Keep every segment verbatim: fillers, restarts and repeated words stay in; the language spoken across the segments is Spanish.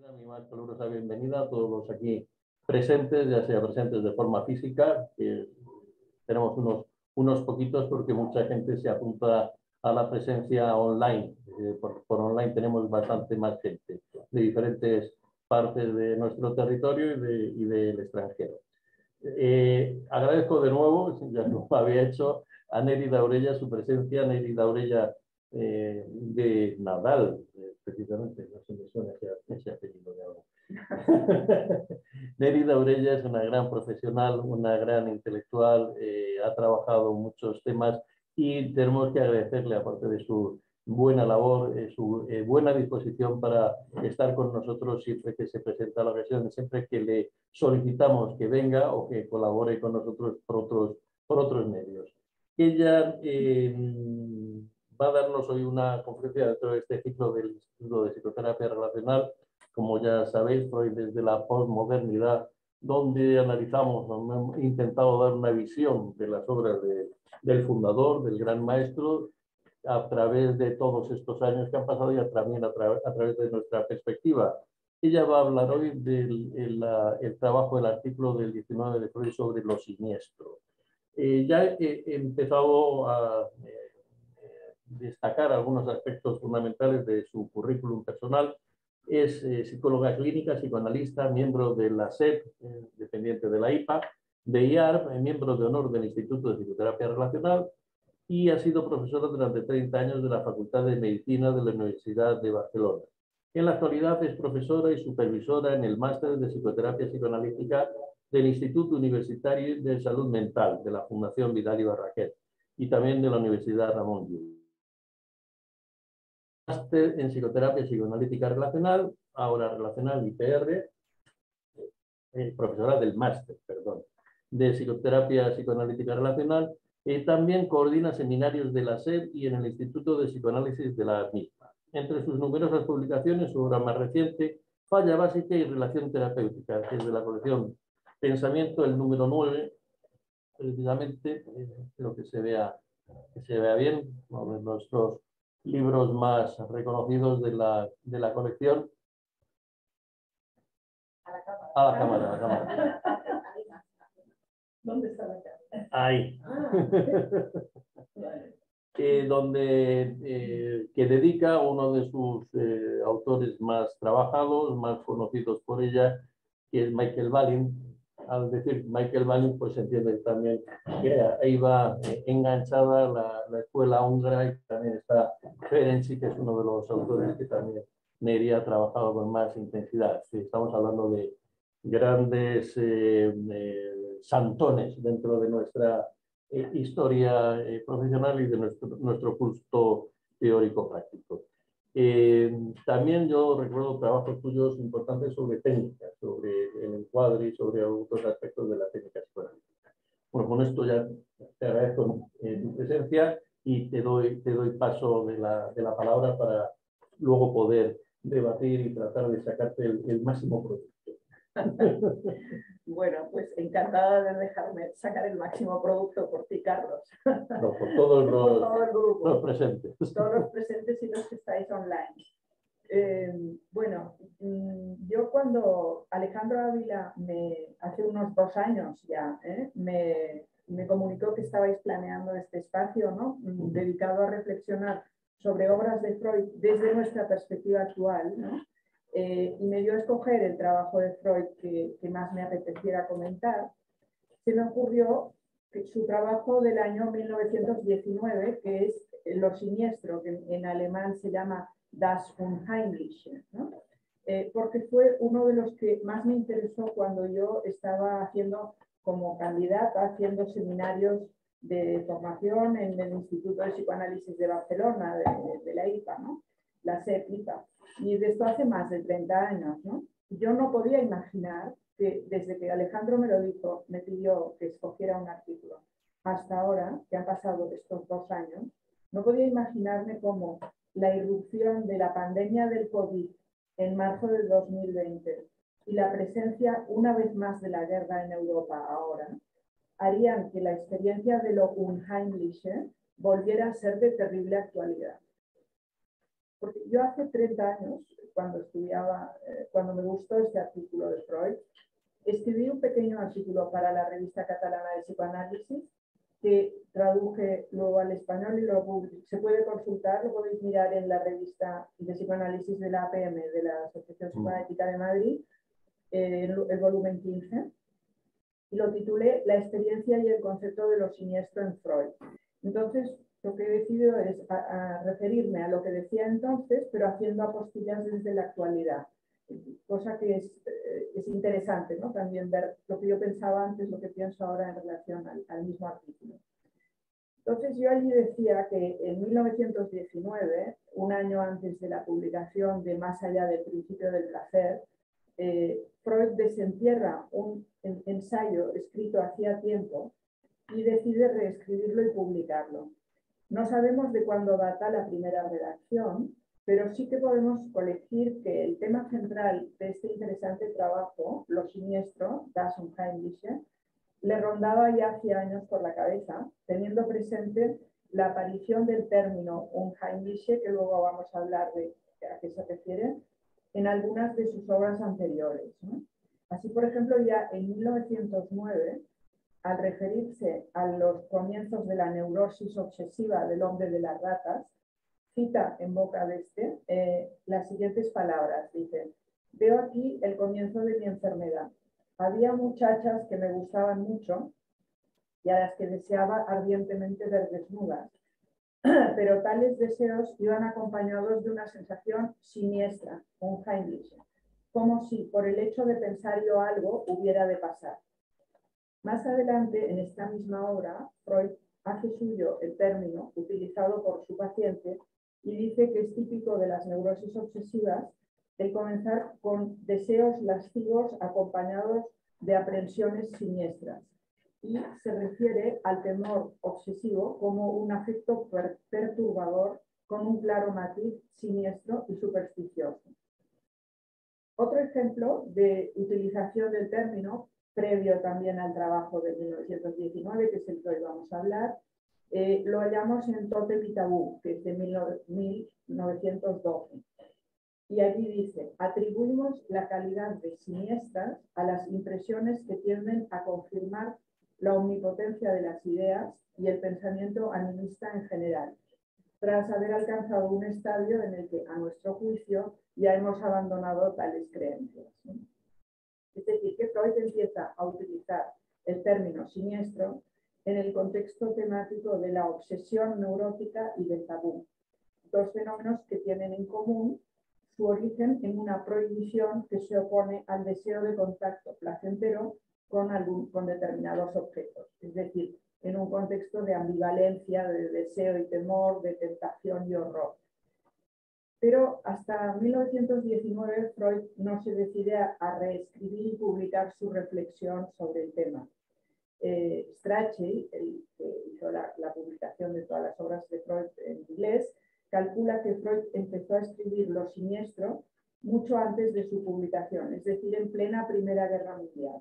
a mi más calurosa bienvenida a todos los aquí presentes, ya sea presentes de forma física, que tenemos unos, unos poquitos porque mucha gente se apunta a la presencia online. Eh, por, por online tenemos bastante más gente de diferentes partes de nuestro territorio y, de, y del extranjero. Eh, agradezco de nuevo, ya lo había hecho, a Neri Daurella su presencia. Neri Daurella eh, de Nadal, eh, precisamente, no se me suena ese, ese apellido de ahora. Neri Daurella es una gran profesional, una gran intelectual, eh, ha trabajado muchos temas y tenemos que agradecerle, aparte de su buena labor, eh, su eh, buena disposición para estar con nosotros siempre que se presenta la ocasión, siempre que le solicitamos que venga o que colabore con nosotros por otros, por otros medios. Ella eh, va a darnos hoy una conferencia dentro de este ciclo del Instituto de Psicoterapia Relacional, como ya sabéis, Freud desde la posmodernidad, donde analizamos, hemos intentado dar una visión de las obras de, del fundador, del gran maestro, a través de todos estos años que han pasado y también a, tra a través de nuestra perspectiva. Ella va a hablar hoy del el, el trabajo del artículo del diecinueve de Freud sobre lo siniestro. Eh, ya he, he empezado a eh, destacar algunos aspectos fundamentales de su currículum personal. Es eh, psicóloga clínica, psicoanalista, miembro de la S E P, eh, dependiente de la I P A, de I A R P, miembro de honor del Instituto de Psicoterapia Relacional, y ha sido profesora durante treinta años de la Facultad de Medicina de la Universidad de Barcelona. En la actualidad es profesora y supervisora en el Máster de Psicoterapia Psicoanalítica del Instituto Universitario de Salud Mental de la Fundación Vidal y Barraquer y también de la Universidad Ramón Llull. Máster en Psicoterapia Psicoanalítica Relacional, ahora Relacional I P R, eh, profesora del Máster, perdón, de Psicoterapia Psicoanalítica Relacional. Eh, también coordina seminarios de la S E P y en el Instituto de Psicoanálisis de la misma. Entre sus numerosas publicaciones, su obra más reciente, Falla Básica y Relación Terapéutica, que es de la colección Pensamiento, el número nueve, precisamente, eh, espero que se vea, que se vea bien, uno de nuestros libros más reconocidos de la, de la colección. A la cámara. A la cámara, a la cámara. ¿Dónde está la cámara? Ahí. Ah. eh, donde, eh, que dedica a uno de sus eh, autores más trabajados, más conocidos por ella, que es Michael Balin. Al decir Michael Balin, pues se entiende también que ahí va eh, enganchada la, la escuela húngara, y también está Ferenczi, que es uno de los autores que también Neri ha trabajado con más intensidad. Sí, estamos hablando de grandes eh, eh, santones dentro de nuestra eh, historia eh, profesional y de nuestro, nuestro curso teórico práctico. Eh, también yo recuerdo trabajos tuyos importantes sobre técnicas, sobre el encuadre y sobre otros aspectos de la técnica psicoanalítica. Bueno, con esto ya te agradezco eh, tu presencia y te doy, te doy paso de la, de la palabra para luego poder debatir y tratar de sacarte el, el máximo producto. Bueno, pues encantada de dejarme sacar el máximo producto por ti, Carlos. No, por todos los, por todo el grupo, los presentes. Todos los presentes y los que estáis online. Eh, bueno, yo cuando Alejandro Ávila, me, hace unos dos años ya, ¿eh? me, me comunicó que estabais planeando este espacio, ¿no? Dedicado a reflexionar sobre obras de Freud desde nuestra perspectiva actual, ¿no? Eh, y me dio a escoger el trabajo de Freud que, que más me apeteciera comentar. Se me ocurrió que su trabajo del año mil novecientos diecinueve, que es Lo siniestro, que en alemán se llama Das Unheimliche, ¿no? eh, porque fue uno de los que más me interesó cuando yo estaba haciendo como candidata, haciendo seminarios de formación en el Instituto de Psicoanálisis de Barcelona, de, de, de la I P A, ¿no? La S E P I P A. Y de esto hace más de treinta años, ¿no? Yo no podía imaginar que desde que Alejandro me lo dijo, me pidió que escogiera un artículo, hasta ahora, que han pasado estos dos años, no podía imaginarme cómo la irrupción de la pandemia del COVID en marzo de dos mil veinte y la presencia una vez más de la guerra en Europa ahora, harían que la experiencia de lo Unheimliche volviera a ser de terrible actualidad. Porque yo hace treinta años, cuando estudiaba, eh, cuando me gustó este artículo de Freud, escribí un pequeño artículo para la revista catalana de psicoanálisis que traduje luego al español y lo publiqué. Se puede consultar, lo podéis mirar en la revista de psicoanálisis de la A P M, de la Asociación Psicoanalítica de Madrid, eh, el, el volumen quince, y lo titulé La experiencia y el concepto de lo siniestro en Freud. Entonces, lo que he decidido es a, a referirme a lo que decía entonces, pero haciendo apostillas desde la actualidad, cosa que es, eh, es interesante, ¿no? También ver lo que yo pensaba antes, lo que pienso ahora en relación al, al mismo artículo. Entonces yo allí decía que en mil novecientos diecinueve, un año antes de la publicación de Más allá del principio del placer, eh, Freud desentierra un ensayo escrito hacía tiempo y decide reescribirlo y publicarlo. No sabemos de cuándo data la primera redacción, pero sí que podemos colegir que el tema central de este interesante trabajo, lo siniestro, das Unheimliche, le rondaba ya hacía años por la cabeza, teniendo presente la aparición del término Unheimliche, que luego vamos a hablar de a qué se refiere, en algunas de sus obras anteriores, ¿no? Así, por ejemplo, ya en mil novecientos nueve, al referirse a los comienzos de la neurosis obsesiva del hombre de las ratas, cita en boca de este eh, las siguientes palabras. Dice: veo aquí el comienzo de mi enfermedad. Había muchachas que me gustaban mucho y a las que deseaba ardientemente ver desnudas, pero tales deseos iban acompañados de una sensación siniestra, un Heimlich, como si por el hecho de pensar yo algo hubiera de pasar. Más adelante, en esta misma obra, Freud hace suyo el término utilizado por su paciente y dice que es típico de las neurosis obsesivas el comenzar con deseos lascivos acompañados de aprensiones siniestras, y se refiere al temor obsesivo como un afecto per perturbador con un claro matiz siniestro y supersticioso. Otro ejemplo de utilización del término, previo también al trabajo de mil novecientos diecinueve, que es el que hoy vamos a hablar, eh, lo hallamos en Tótem y Tabú, que es de mil novecientos doce. Y allí dice: atribuimos la calidad de siniestras a las impresiones que tienden a confirmar la omnipotencia de las ideas y el pensamiento animista en general, tras haber alcanzado un estadio en el que, a nuestro juicio, ya hemos abandonado tales creencias. Es decir, que Freud empieza a utilizar el término siniestro en el contexto temático de la obsesión neurótica y del tabú, dos fenómenos que tienen en común su origen en una prohibición que se opone al deseo de contacto placentero con, algún, con determinados objetos, es decir, en un contexto de ambivalencia, de deseo y temor, de tentación y horror. Pero hasta mil novecientos diecinueve Freud no se decide a, a reescribir y publicar su reflexión sobre el tema. Eh, Strachey, el que hizo la, la publicación de todas las obras de Freud en inglés, calcula que Freud empezó a escribir Lo siniestro mucho antes de su publicación, es decir, en plena Primera Guerra Mundial.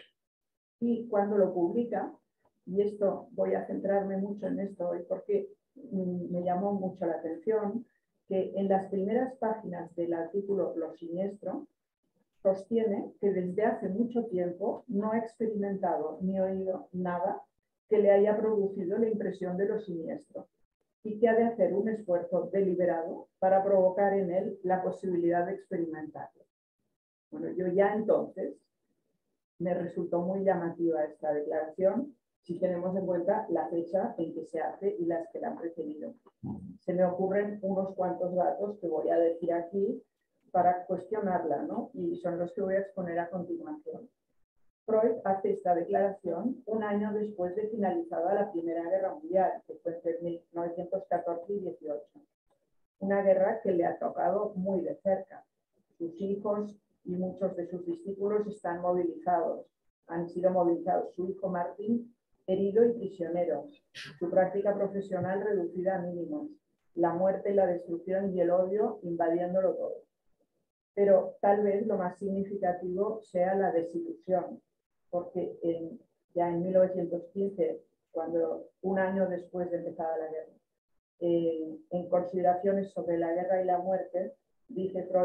Y cuando lo publica, y esto voy a centrarme mucho en esto hoy porque mm, me llamó mucho la atención, que en las primeras páginas del artículo Lo siniestro sostiene que desde hace mucho tiempo no ha experimentado ni oído nada que le haya producido la impresión de lo siniestro y que ha de hacer un esfuerzo deliberado para provocar en él la posibilidad de experimentarlo. Bueno, yo ya entonces me resultó muy llamativa esta declaración si tenemos en cuenta la fecha en que se hace y las que la han precedido. Se me ocurren unos cuantos datos que voy a decir aquí para cuestionarla, ¿no? Y son los que voy a exponer a continuación. Freud hace esta declaración un año después de finalizada la Primera Guerra Mundial, que fue entre mil novecientos catorce y dieciocho. Una guerra que le ha tocado muy de cerca. Sus hijos y muchos de sus discípulos están movilizados, han sido movilizados. Su hijo Martín, herido y prisionero. Su práctica profesional reducida a mínimos. La muerte, la destrucción y el odio invadiéndolo todo. Pero tal vez lo más significativo sea la desilusión, porque en, ya en mil novecientos quince, cuando un año después de empezar la guerra, eh, en consideraciones sobre la guerra y la muerte, dice Freud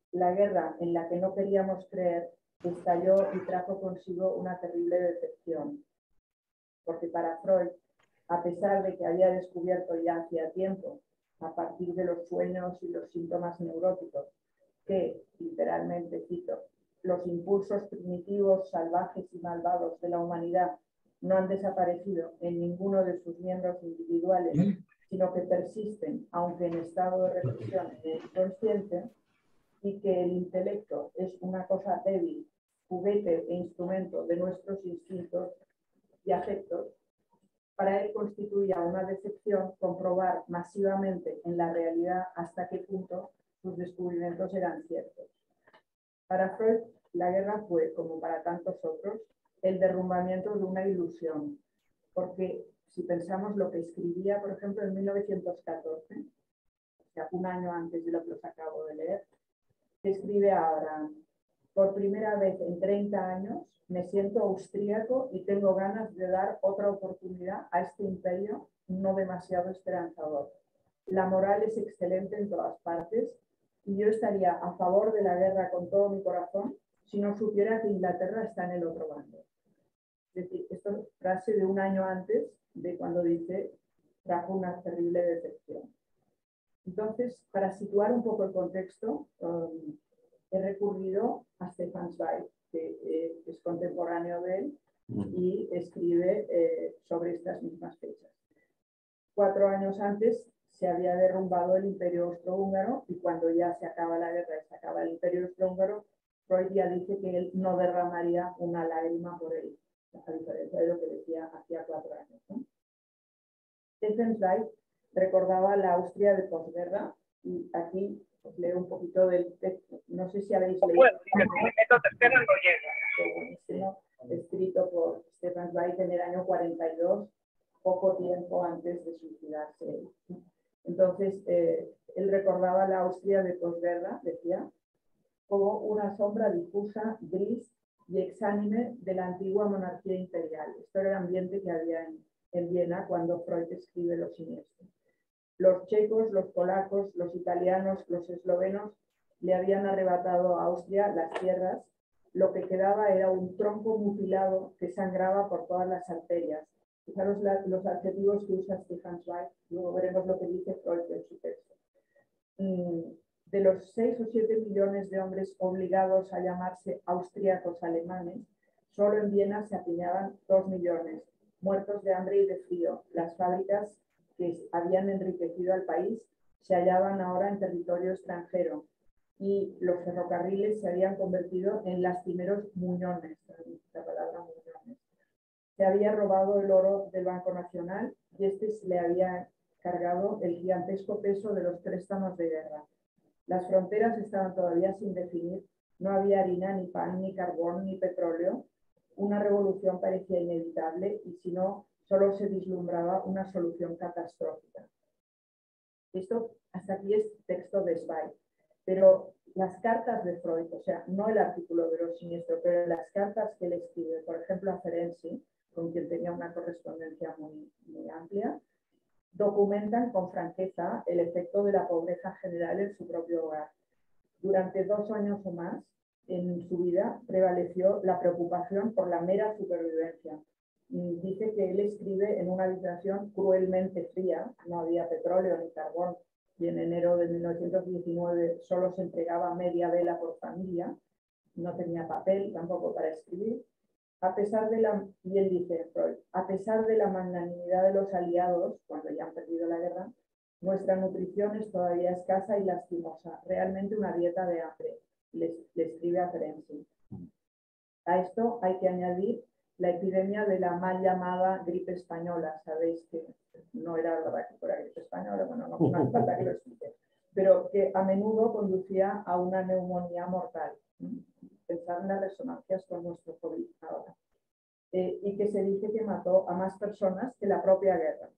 La guerra en la que no queríamos creer estalló y trajo consigo una terrible decepción. Porque para Freud, a pesar de que había descubierto ya hacía tiempo, a partir de los sueños y los síntomas neuróticos, que, literalmente cito, los impulsos primitivos, salvajes y malvados de la humanidad no han desaparecido en ninguno de sus miembros individuales, sino que persisten, aunque en estado de represión e inconsciente, y que el intelecto es una cosa débil, juguete e instrumento de nuestros instintos y afectos, para él constituía una decepción comprobar masivamente en la realidad hasta qué punto sus descubrimientos eran ciertos. Para Freud, la guerra fue, como para tantos otros, el derrumbamiento de una ilusión, porque si pensamos lo que escribía, por ejemplo, en mil novecientos catorce, o sea, un año antes de lo que os acabo de leer, escribe a Abraham: por primera vez en treinta años me siento austríaco y tengo ganas de dar otra oportunidad a este imperio no demasiado esperanzador. La moral es excelente en todas partes y yo estaría a favor de la guerra con todo mi corazón si no supiera que Inglaterra está en el otro bando. Es decir, esto es frase de un año antes de cuando dice trajo una terrible decepción. Entonces, para situar un poco el contexto, um, he recurrido a Stefan Zweig, que eh, es contemporáneo de él y escribe eh, sobre estas mismas fechas. Cuatro años antes se había derrumbado el Imperio Austrohúngaro y cuando ya se acaba la guerra y se acaba el Imperio Austrohúngaro, Freud ya dice que él no derramaría una lágrima por él, a diferencia de lo que decía hacía cuatro años, ¿no? Stefan Zweig recordaba la Austria de posguerra y aquí os leo un poquito del texto. No sé si habéis leído. Bueno, escrito por Stefan Zweig en el año cuarenta y dos, poco tiempo antes de suicidarse. Entonces, eh, él recordaba la Austria de posguerra, decía, como una sombra difusa, gris y exánime de la antigua monarquía imperial. Esto era el ambiente que había en, en Viena cuando Freud escribe Lo Siniestro. Los checos, los polacos, los italianos, los eslovenos le habían arrebatado a Austria las tierras. Lo que quedaba era un tronco mutilado que sangraba por todas las arterias. Fijaros la, los adjetivos que usa Stefan Zweig, luego veremos lo que dice Freud en su texto. De los seis o siete millones de hombres obligados a llamarse austríacos alemanes, solo en Viena se apiñaban dos millones, muertos de hambre y de frío. Las fábricas que habían enriquecido al país se hallaban ahora en territorio extranjero y los ferrocarriles se habían convertido en lastimeros muñones, la palabra muñones. Se había robado el oro del Banco Nacional y este se le había cargado el gigantesco peso de los préstamos de guerra. Las fronteras estaban todavía sin definir, no había harina, ni pan, ni carbón, ni petróleo. Una revolución parecía inevitable y si no, solo se vislumbraba una solución catastrófica. Esto hasta aquí es texto de Zweig, pero las cartas de Freud, o sea, no el artículo de Lo Siniestro, pero las cartas que él escribe, por ejemplo a Ferenczi, con quien tenía una correspondencia muy, muy amplia, documentan con franqueza el efecto de la pobreza general en su propio hogar. Durante dos años o más en su vida prevaleció la preocupación por la mera supervivencia. Y dice que él escribe en una habitación cruelmente fría, no había petróleo ni carbón, y en enero de mil novecientos diecinueve solo se entregaba media vela por familia, no tenía papel tampoco para escribir. A pesar de la, y él dice, Freud, a pesar de la magnanimidad de los aliados, cuando ya han perdido la guerra, nuestra nutrición es todavía escasa y lastimosa, realmente una dieta de hambre, le, le escribe a Ferenczi. A esto hay que añadir la epidemia de la mal llamada gripe española. Sabéis que no era verdad que fuera gripe española, bueno, no, no hace falta que lo explique, pero que a menudo conducía a una neumonía mortal. Pensar en las resonancias con nuestro COVID ahora. Eh, y que se dice que mató a más personas que la propia guerra.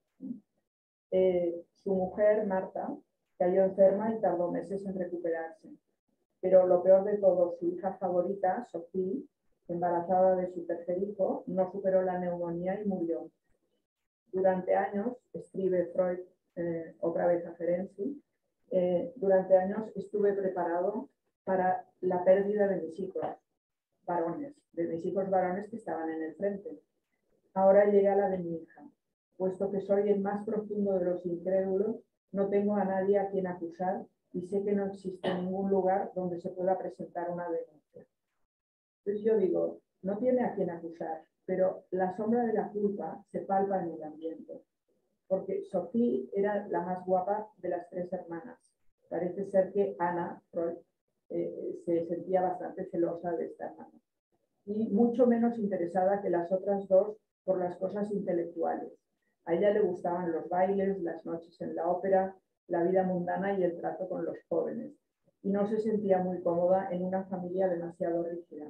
Eh, su mujer, Marta, cayó enferma y tardó meses en recuperarse. Pero lo peor de todo, su hija favorita, Sophie, embarazada de su tercer hijo, no superó la neumonía y murió. Durante años, escribe Freud, eh, otra vez a Ferenczi, eh, durante años estuve preparado para la pérdida de mis hijos varones, de mis hijos varones que estaban en el frente. Ahora llega la de mi hija. Puesto que soy el más profundo de los incrédulos, no tengo a nadie a quien acusar y sé que no existe ningún lugar donde se pueda presentar una denuncia. Entonces yo digo, no tiene a quien acusar, pero la sombra de la culpa se palpa en el ambiente. Porque Sofía era la más guapa de las tres hermanas. Parece ser que Ana Freud eh, se sentía bastante celosa de esta hermana. Y mucho menos interesada que las otras dos por las cosas intelectuales. A ella le gustaban los bailes, las noches en la ópera, la vida mundana y el trato con los jóvenes. Y no se sentía muy cómoda en una familia demasiado rígida.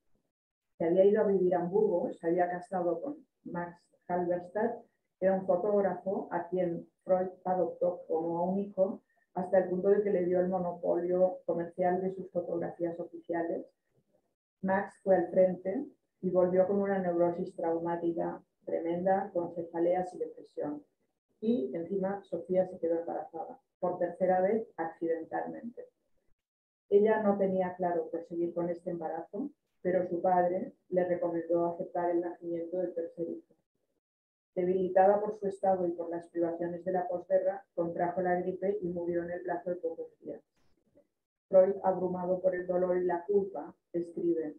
Se había ido a vivir a Hamburgo, se había casado con Max Halberstadt, era un fotógrafo a quien Freud adoptó como a un hijo, hasta el punto de que le dio el monopolio comercial de sus fotografías oficiales. Max fue al frente y volvió con una neurosis traumática tremenda, con cefaleas y depresión. Y encima Sofía se quedó embarazada, por tercera vez accidentalmente. Ella no tenía claro proseguir con este embarazo, pero su padre le recomendó aceptar el nacimiento del tercer hijo. Debilitada por su estado y por las privaciones de la posguerra, contrajo la gripe y murió en el plazo de pocos días. Freud, abrumado por el dolor y la culpa, escribe,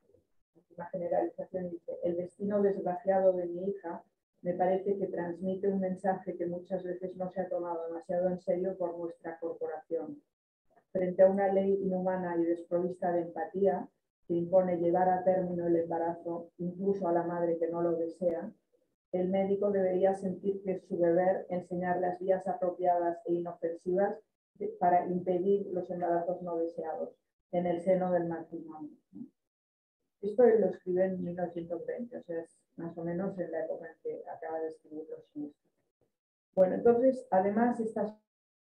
una generalización, dice, el destino desgraciado de mi hija me parece que transmite un mensaje que muchas veces no se ha tomado demasiado en serio por nuestra corporación. Frente a una ley inhumana y desprovista de empatía que impone llevar a término el embarazo, incluso a la madre que no lo desea, el médico debería sentir que es su deber enseñar las vías apropiadas e inofensivas para impedir los embarazos no deseados en el seno del matrimonio. Esto lo escribe en mil novecientos veinte, o sea, es más o menos en la época en que acaba de escribir los siniestros. Bueno, entonces, además, estas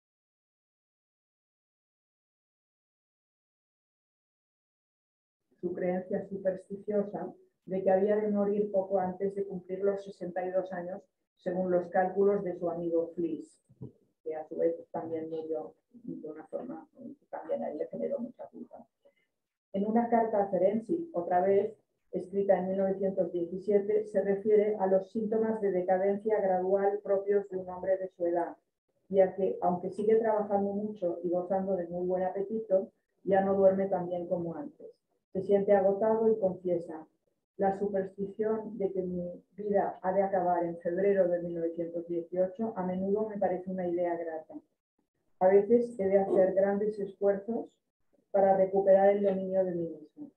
su creencia supersticiosa de que había de morir poco antes de cumplir los sesenta y dos años, según los cálculos de su amigo Fliss, que a su vez también murió de una forma que también a él le generó mucha culpa. En una carta a Ferenczi, otra vez, escrita en mil novecientos diecisiete, se refiere a los síntomas de decadencia gradual propios de un hombre de su edad, ya que, aunque sigue trabajando mucho y gozando de muy buen apetito, ya no duerme tan bien como antes. Se siente agotado y confiesa, la superstición de que mi vida ha de acabar en febrero de mil novecientos dieciocho a menudo me parece una idea grata. A veces he de hacer grandes esfuerzos para recuperar el dominio de mí mismo.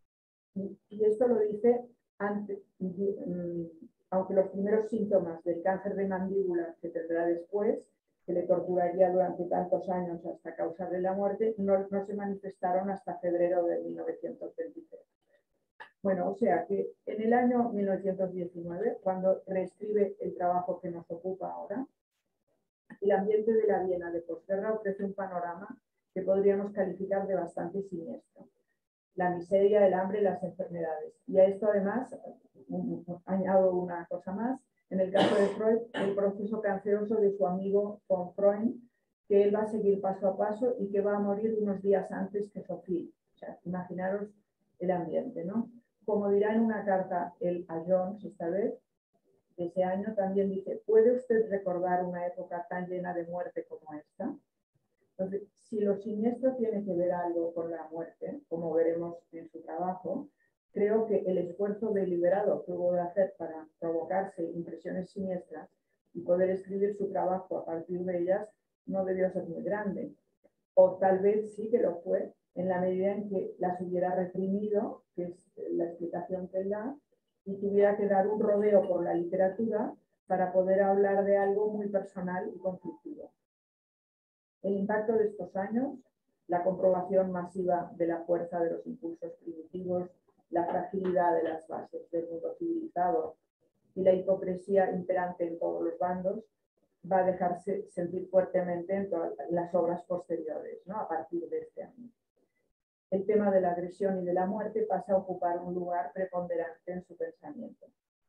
Y, y esto lo dice antes, aunque los primeros síntomas del cáncer de mandíbula que tendrá después, que le torturaría durante tantos años hasta causarle la muerte, no, no se manifestaron hasta febrero de mil novecientos veintitrés. Bueno, o sea que en el año mil novecientos diecinueve, cuando reescribe el trabajo que nos ocupa ahora, el ambiente de la Viena de posguerra ofrece un panorama que podríamos calificar de bastante siniestro. La miseria, el hambre y las enfermedades. Y a esto además, añado una cosa más, en el caso de Freud, el proceso canceroso de su amigo von Freund, que él va a seguir paso a paso y que va a morir unos días antes que Sofía. O sea, imaginaros el ambiente, ¿no? Como dirá en una carta él a Jones esta vez, de ese año, también dice, ¿puede usted recordar una época tan llena de muerte como esta? Entonces, si lo siniestro tiene que ver algo con la muerte, como veremos en su trabajo, creo que el esfuerzo deliberado que hubo de hacer para provocarse impresiones siniestras y poder escribir su trabajo a partir de ellas no debió ser muy grande. O tal vez sí que lo fue, en la medida en que las hubiera reprimido, que es la explicación que él da, y tuviera que dar un rodeo por la literatura para poder hablar de algo muy personal y conflictivo. El impacto de estos años, la comprobación masiva de la fuerza de los impulsos primitivos, la fragilidad de las bases del mundo civilizado y la hipocresía imperante en todos los bandos, va a dejarse sentir fuertemente en todas las obras posteriores, ¿no? A partir de este año. El tema de la agresión y de la muerte pasa a ocupar un lugar preponderante en su pensamiento.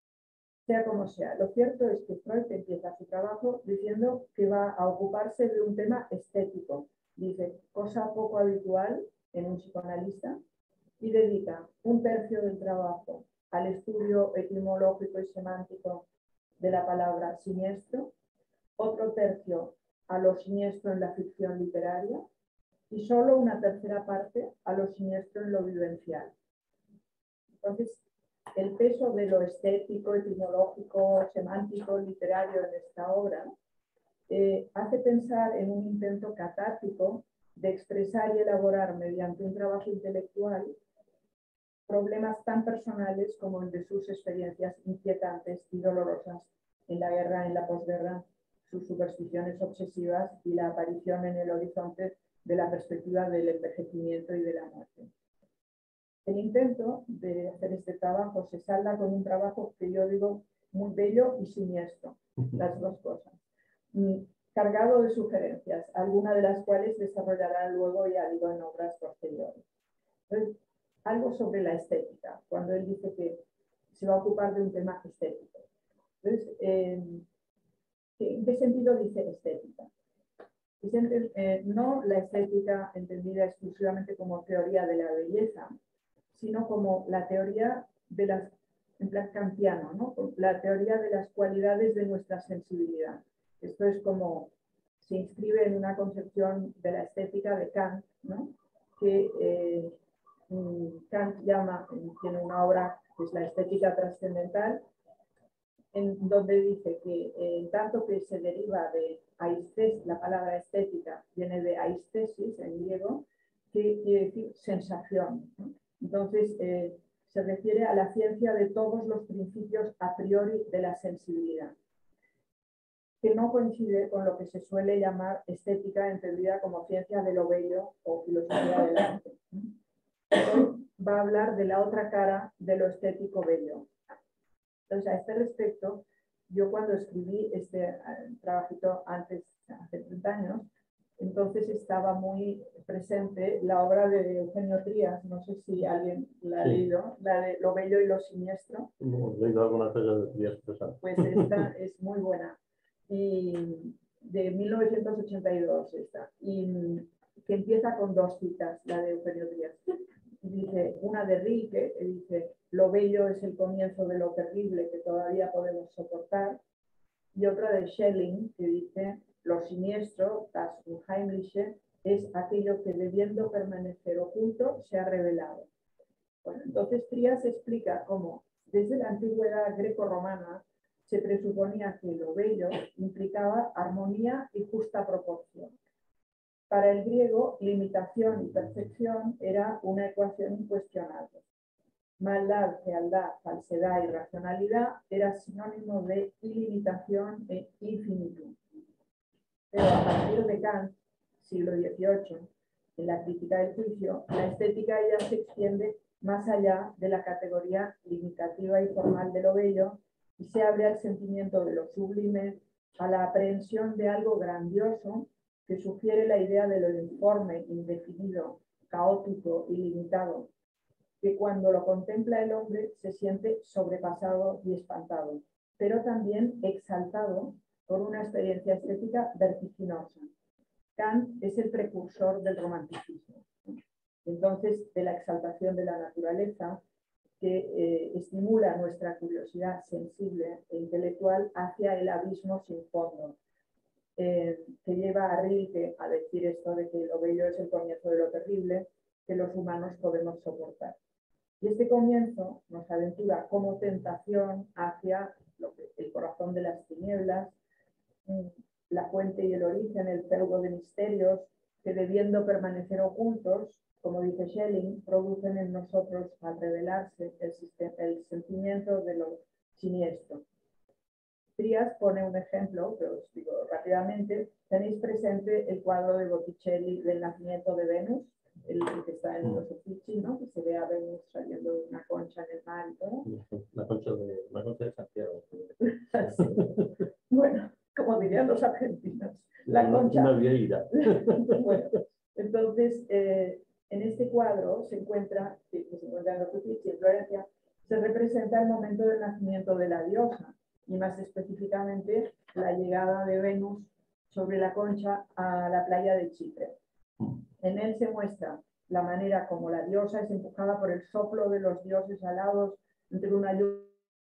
Sea como sea, lo cierto es que Freud empieza su trabajo diciendo que va a ocuparse de un tema estético. Dice, cosa poco habitual en un psicoanalista y dedica un tercio del trabajo al estudio etimológico y semántico de la palabra siniestro, otro tercio a lo siniestro en la ficción literaria y solo una tercera parte a lo siniestro en lo vivencial. Entonces, el peso de lo estético, etimológico, semántico, literario en esta obra eh, hace pensar en un intento catártico de expresar y elaborar mediante un trabajo intelectual problemas tan personales como el de sus experiencias inquietantes y dolorosas en la guerra, en la posguerra, sus supersticiones obsesivas y la aparición en el horizonte de la perspectiva del envejecimiento y de la muerte. El intento de hacer este trabajo se salda con un trabajo que yo digo muy bello y siniestro, las dos cosas, cargado de sugerencias, algunas de las cuales desarrollará luego, ya digo, en obras posteriores. Entonces, algo sobre la estética, cuando él dice que se va a ocupar de un tema estético. Entonces, eh, ¿en qué sentido dice estética? Dice, eh, no la estética entendida exclusivamente como teoría de la belleza, sino como la teoría de las, en plan kantiano, ¿no? La teoría de las cualidades de nuestra sensibilidad. Esto es como se inscribe en una concepción de la estética de Kant, ¿no? Que eh, Kant llama, tiene una obra que es la estética trascendental, en donde dice que en tanto que se deriva de aesthesis, la palabra estética viene de aesthesis en griego, que quiere decir sensación, ¿no? Entonces, eh, se refiere a la ciencia de todos los principios a priori de la sensibilidad, que no coincide con lo que se suele llamar estética entendida como ciencia de lo bello o filosofía del arte. Hoy va a hablar de la otra cara de lo estético bello. Entonces, a este respecto, yo cuando escribí este uh, trabajito antes, hace treinta años, entonces estaba muy presente la obra de Eugenio Trías, no sé si alguien la ha sí. leído, la de Lo bello y lo siniestro. No, he leído algunas cosas de Trías. Pues esta es muy buena. Y de mil novecientos ochenta y dos esta. Y que empieza con dos citas, la de Eugenio Trías. Dice, una de Rilke, que dice, lo bello es el comienzo de lo terrible que todavía podemos soportar. Y otra de Schelling, que dice, lo siniestro, das Unheimliche, es aquello que debiendo permanecer oculto se ha revelado. Bueno, entonces Trías explica cómo desde la antigüedad greco-romana se presuponía que lo bello implicaba armonía y justa proporción. Para el griego, limitación y perfección era una ecuación incuestionable. Maldad, fealdad, falsedad y racionalidad era sinónimo de ilimitación e infinitud. Pero a partir de Kant, siglo dieciocho, en la crítica del juicio, la estética ya se extiende más allá de la categoría limitativa y formal de lo bello y se abre al sentimiento de lo sublime, a la aprehensión de algo grandioso que sugiere la idea de lo informe, indefinido, caótico y limitado, que cuando lo contempla el hombre se siente sobrepasado y espantado, pero también exaltado por una experiencia estética vertiginosa. Kant es el precursor del romanticismo. Entonces, de la exaltación de la naturaleza, que eh, estimula nuestra curiosidad sensible e intelectual hacia el abismo sin fondo, eh, que lleva a Rilke a decir esto de que lo bello es el comienzo de lo terrible que los humanos podemos soportar. Y este comienzo nos aventura como tentación hacia lo que, el corazón de las tinieblas, la fuente y el origen, el feudo de misterios, que debiendo permanecer ocultos, como dice Schelling, producen en nosotros al revelarse el, sistema, el sentimiento de lo siniestro. Trías pone un ejemplo, que os digo rápidamente. Tenéis presente el cuadro de Botticelli del nacimiento de Venus, el que está en los Uffizi, ¿no? Que se ve a Venus saliendo de una concha en el mar y todo. La concha de, la concha de Santiago. Sí. Bueno, como dirían los argentinos, la, la concha. Una vieira. Bueno, entonces, eh, en este cuadro se encuentra, que se encuentra en los Uffizi, en Florencia, se representa el momento del nacimiento de la diosa, y más específicamente la llegada de Venus sobre la concha a la playa de Chipre. En él se muestra la manera como la diosa es empujada por el soplo de los dioses alados entre una lluvia.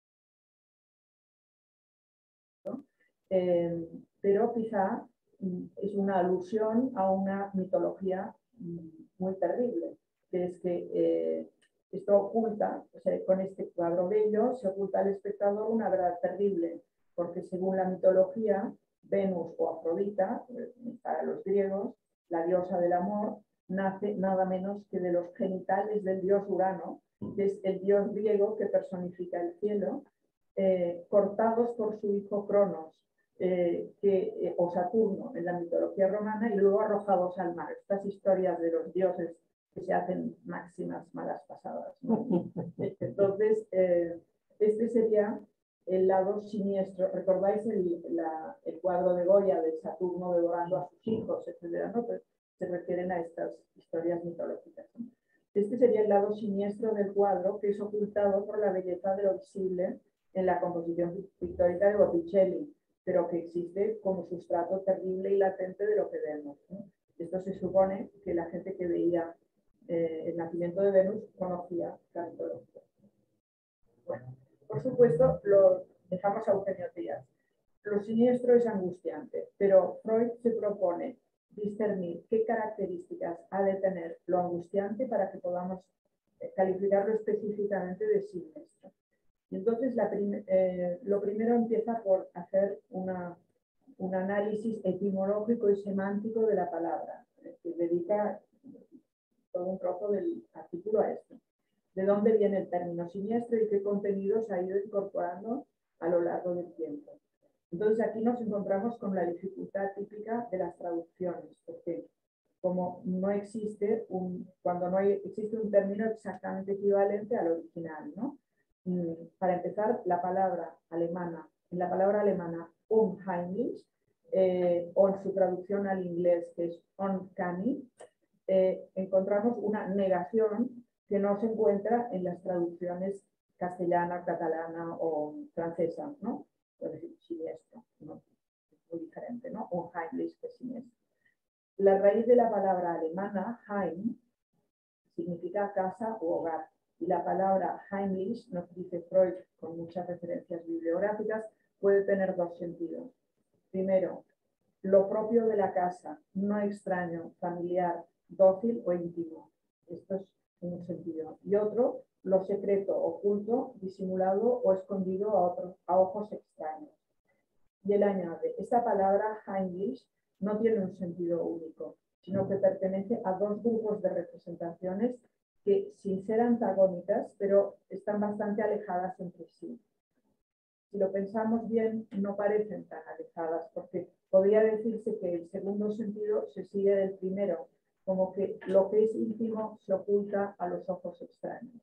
Eh, pero quizá es una alusión a una mitología muy terrible, que es que eh, esto oculta, o sea, con este cuadro bello se oculta al espectador una verdad terrible, porque según la mitología, Venus o Afrodita, para los griegos, la diosa del amor, nace nada menos que de los genitales del dios Urano, que es el dios griego que personifica el cielo, eh, cortados por su hijo Cronos, eh, que, eh, o Saturno en la mitología romana, y luego arrojados al mar. Estas historias de los dioses que se hacen máximas malas pasadas, ¿no? Entonces, eh, este sería el lado siniestro. ¿Recordáis el, la, el cuadro de Goya de Saturno devorando a sus hijos, etcétera, ¿no? Pues se refieren a estas historias mitológicas, ¿no? Este sería el lado siniestro del cuadro, que es ocultado por la belleza de lo visible en la composición pictórica de Botticelli, pero que existe como sustrato terrible y latente de lo que vemos, ¿no? Esto se supone que la gente que veía eh, el nacimiento de Venus conocía la mitología. Bueno, por supuesto, lo dejamos a Eugenio Díaz. Lo siniestro es angustiante, pero Freud se propone discernir qué características ha de tener lo angustiante para que podamos calificarlo específicamente de siniestro. Y entonces la prim eh, lo primero empieza por hacer una, un análisis etimológico y semántico de la palabra, eh, que dedica todo un trozo del artículo a esto. ¿De dónde viene el término siniestro y qué contenidos ha ido incorporando a lo largo del tiempo? Entonces aquí nos encontramos con la dificultad típica de las traducciones, porque como no existe un, cuando no hay, existe un término exactamente equivalente al original, ¿no? Para empezar, la palabra alemana, en la palabra alemana unheimlich, eh, o en su traducción al inglés, que es uncanny, eh, encontramos una negación que no se encuentra en las traducciones castellana, catalana o francesa, ¿no? Es decir, siniestro, ¿no? Es muy diferente, ¿no? Unheimlich, que es siniestro. La raíz de la palabra alemana, Heim, significa casa u hogar. Y la palabra heimlich, nos dice Freud con muchas referencias bibliográficas, puede tener dos sentidos. Primero, lo propio de la casa, no extraño, familiar, dócil o íntimo. Esto es un sentido. Y otro, lo secreto, oculto, disimulado o escondido a, otros, a ojos extraños. Y él añade, esta palabra heimlich no tiene un sentido único, sino que pertenece a dos grupos de representaciones que, sin ser antagónicas, pero están bastante alejadas entre sí. Si lo pensamos bien, no parecen tan alejadas, porque podría decirse que el segundo sentido se sigue del primero, como que lo que es íntimo se oculta a los ojos extraños.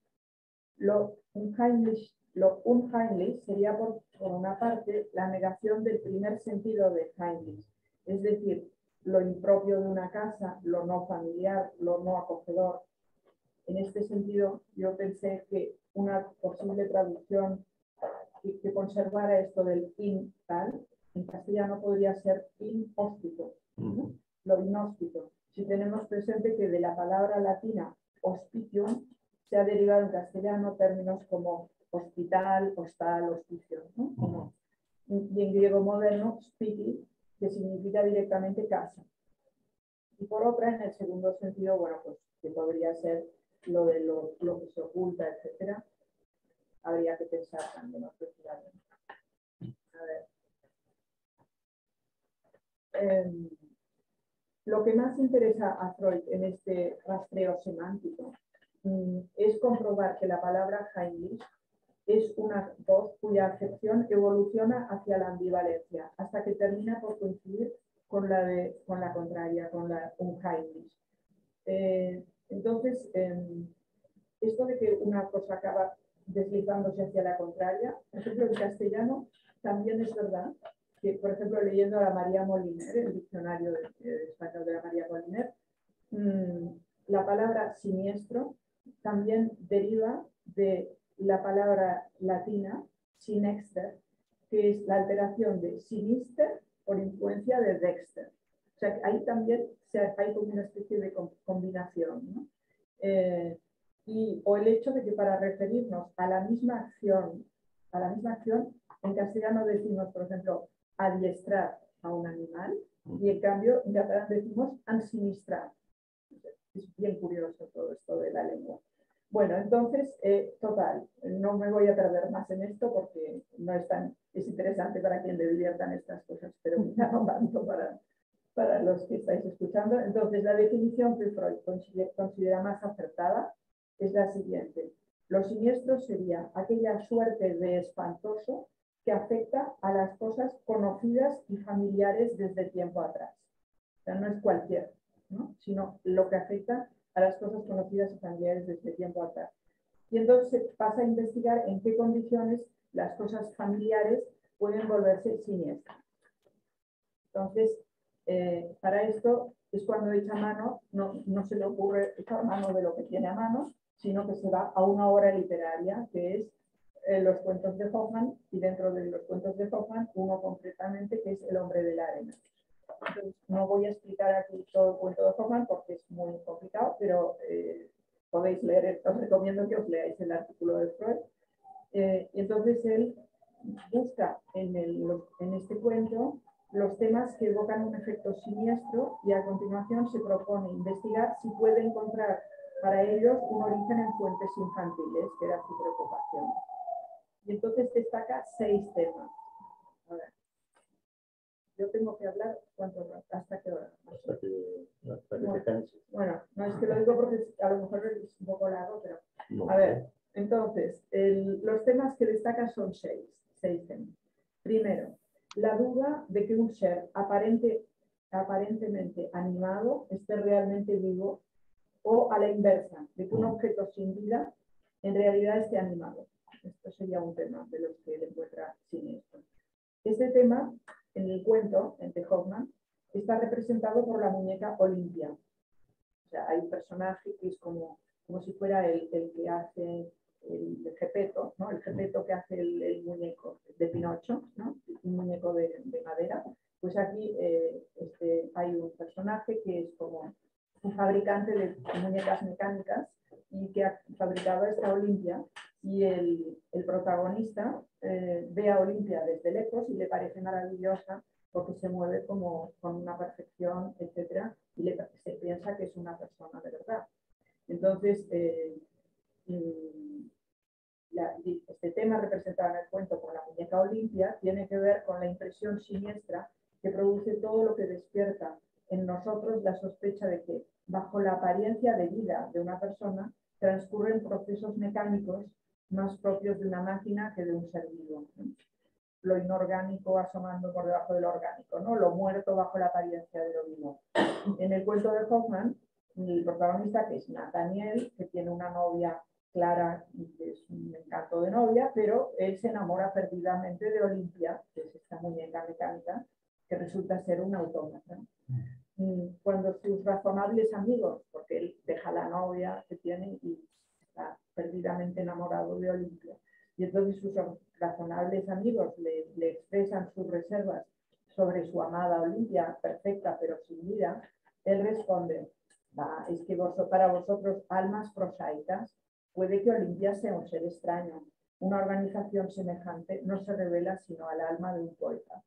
Lo unheimlich, lo unheimlich sería, por, por una parte, la negación del primer sentido de heimlich, es decir, lo impropio de una casa, lo no familiar, lo no acogedor. En este sentido, yo pensé que una posible traducción que, que conservara esto del in tal, en castellano podría ser inhóspito, ¿no? Lo inhóspito. Si tenemos presente que de la palabra latina hospitium se ha derivado en castellano términos como hospital, hostal, hospicio, ¿no? Como, y en griego moderno, spiti, que significa directamente casa. Y por otra, en el segundo sentido, bueno, pues que podría ser lo de lo, lo que se oculta, etcétera. Habría que pensar también. ¿No? A ver. Eh, lo que más interesa a Freud en este rastreo semántico mm, es comprobar que la palabra heimlich es una voz cuya acepción evoluciona hacia la ambivalencia, hasta que termina por coincidir con la, de, con la contraria, con la unheimlich. Eh, entonces, eh, esto de que una cosa acaba deslizándose hacia la contraria, por ejemplo, en castellano también es verdad que, por ejemplo, leyendo a la María Moliner, el diccionario de, de español de la María Moliner, mmm, la palabra siniestro también deriva de la palabra latina sinexter, que es la alteración de sinister por influencia de Dexter. O sea, que ahí también sea, hay como una especie de combinación, ¿no? Eh, y, o el hecho de que para referirnos a la misma acción, a la misma acción, en castellano decimos, por ejemplo, adiestrar a un animal, y en cambio en catalán decimos ensinistrar. Es bien curioso todo esto de la lengua. Bueno, entonces, eh, total, no me voy a perder más en esto porque no es tan, es interesante para quien le diviertan estas cosas, pero quizá no tanto para, para los que estáis escuchando. Entonces, la definición que Freud considera más acertada es la siguiente. Lo siniestro sería aquella suerte de espantoso que afecta a las cosas conocidas y familiares desde tiempo atrás. O sea, no es cualquier, ¿no? Sino lo que afecta a las cosas conocidas y familiares desde tiempo atrás. Y entonces pasa a investigar en qué condiciones las cosas familiares pueden volverse siniestras. Entonces, eh, para esto es cuando echa mano, no, no se le ocurre echar mano de lo que tiene a mano, sino que se va a una obra literaria que es eh, los cuentos de Hoffmann, y dentro de los cuentos de Hoffmann, uno concretamente que es El hombre de la arena. Entonces, no voy a explicar aquí todo el cuento de Hoffmann porque es muy complicado, pero eh, podéis leer, os recomiendo que os leáis el artículo de Freud. Eh, y entonces él busca en, el, en este cuento los temas que evocan un efecto siniestro y a continuación se propone investigar si puede encontrar para ellos un origen en fuentes infantiles, que era su preocupación. Y entonces destaca seis temas. A ver. Yo tengo que hablar, ¿cuánto rato? ¿Hasta qué hora? Hasta que, hasta que bueno, te canses. Bueno, no es que lo digo porque a lo mejor es un poco largo, pero... No, a ver, entonces, el, los temas que destacan son seis, seis temas. Primero, la duda de que un ser aparente, aparentemente animado esté realmente vivo, o a la inversa, de que un objeto sin vida en realidad esté animado. Esto sería un tema de los que él encuentra siniestro. Este tema, en el cuento, en The Hoffmann, está representado por la muñeca Olimpia. O sea, hay un personaje que es como, como si fuera el, el que hace el, el Gepetto, ¿no? El Gepetto que hace el, el muñeco de Pinocho, ¿no? Un muñeco de, de madera. Pues aquí eh, este, hay un personaje que es como un fabricante de muñecas mecánicas y que ha fabricado esta Olimpia, y el, el protagonista eh, ve a Olimpia desde lejos y le parece maravillosa porque se mueve como con una perfección, etcétera, y le, se piensa que es una persona de verdad. Entonces, eh, la, este tema representado en el cuento por la muñeca Olimpia tiene que ver con la impresión siniestra que produce todo lo que despierta en nosotros la sospecha de que, bajo la apariencia de vida de una persona, transcurren procesos mecánicos más propios de una máquina que de un ser vivo, ¿no? Lo inorgánico asomando por debajo de lo orgánico, ¿no? Lo muerto bajo la apariencia de lo vivo. En el cuento de Hoffmann, el protagonista, que es Nathaniel, que tiene una novia Clara, que es un encanto de novia, pero él se enamora perdidamente de Olimpia, que es esta muñeca mecánica, que resulta ser un autómata. Cuando sus razonables amigos, porque él deja la novia que tiene y está perdidamente enamorado de Olimpia, y entonces sus razonables amigos le, le expresan sus reservas sobre su amada Olimpia, perfecta pero sin vida, él responde, va, es que vos, para vosotros, almas prosaicas, puede que Olimpia sea un ser extraño. Una organización semejante no se revela sino al alma de un poeta.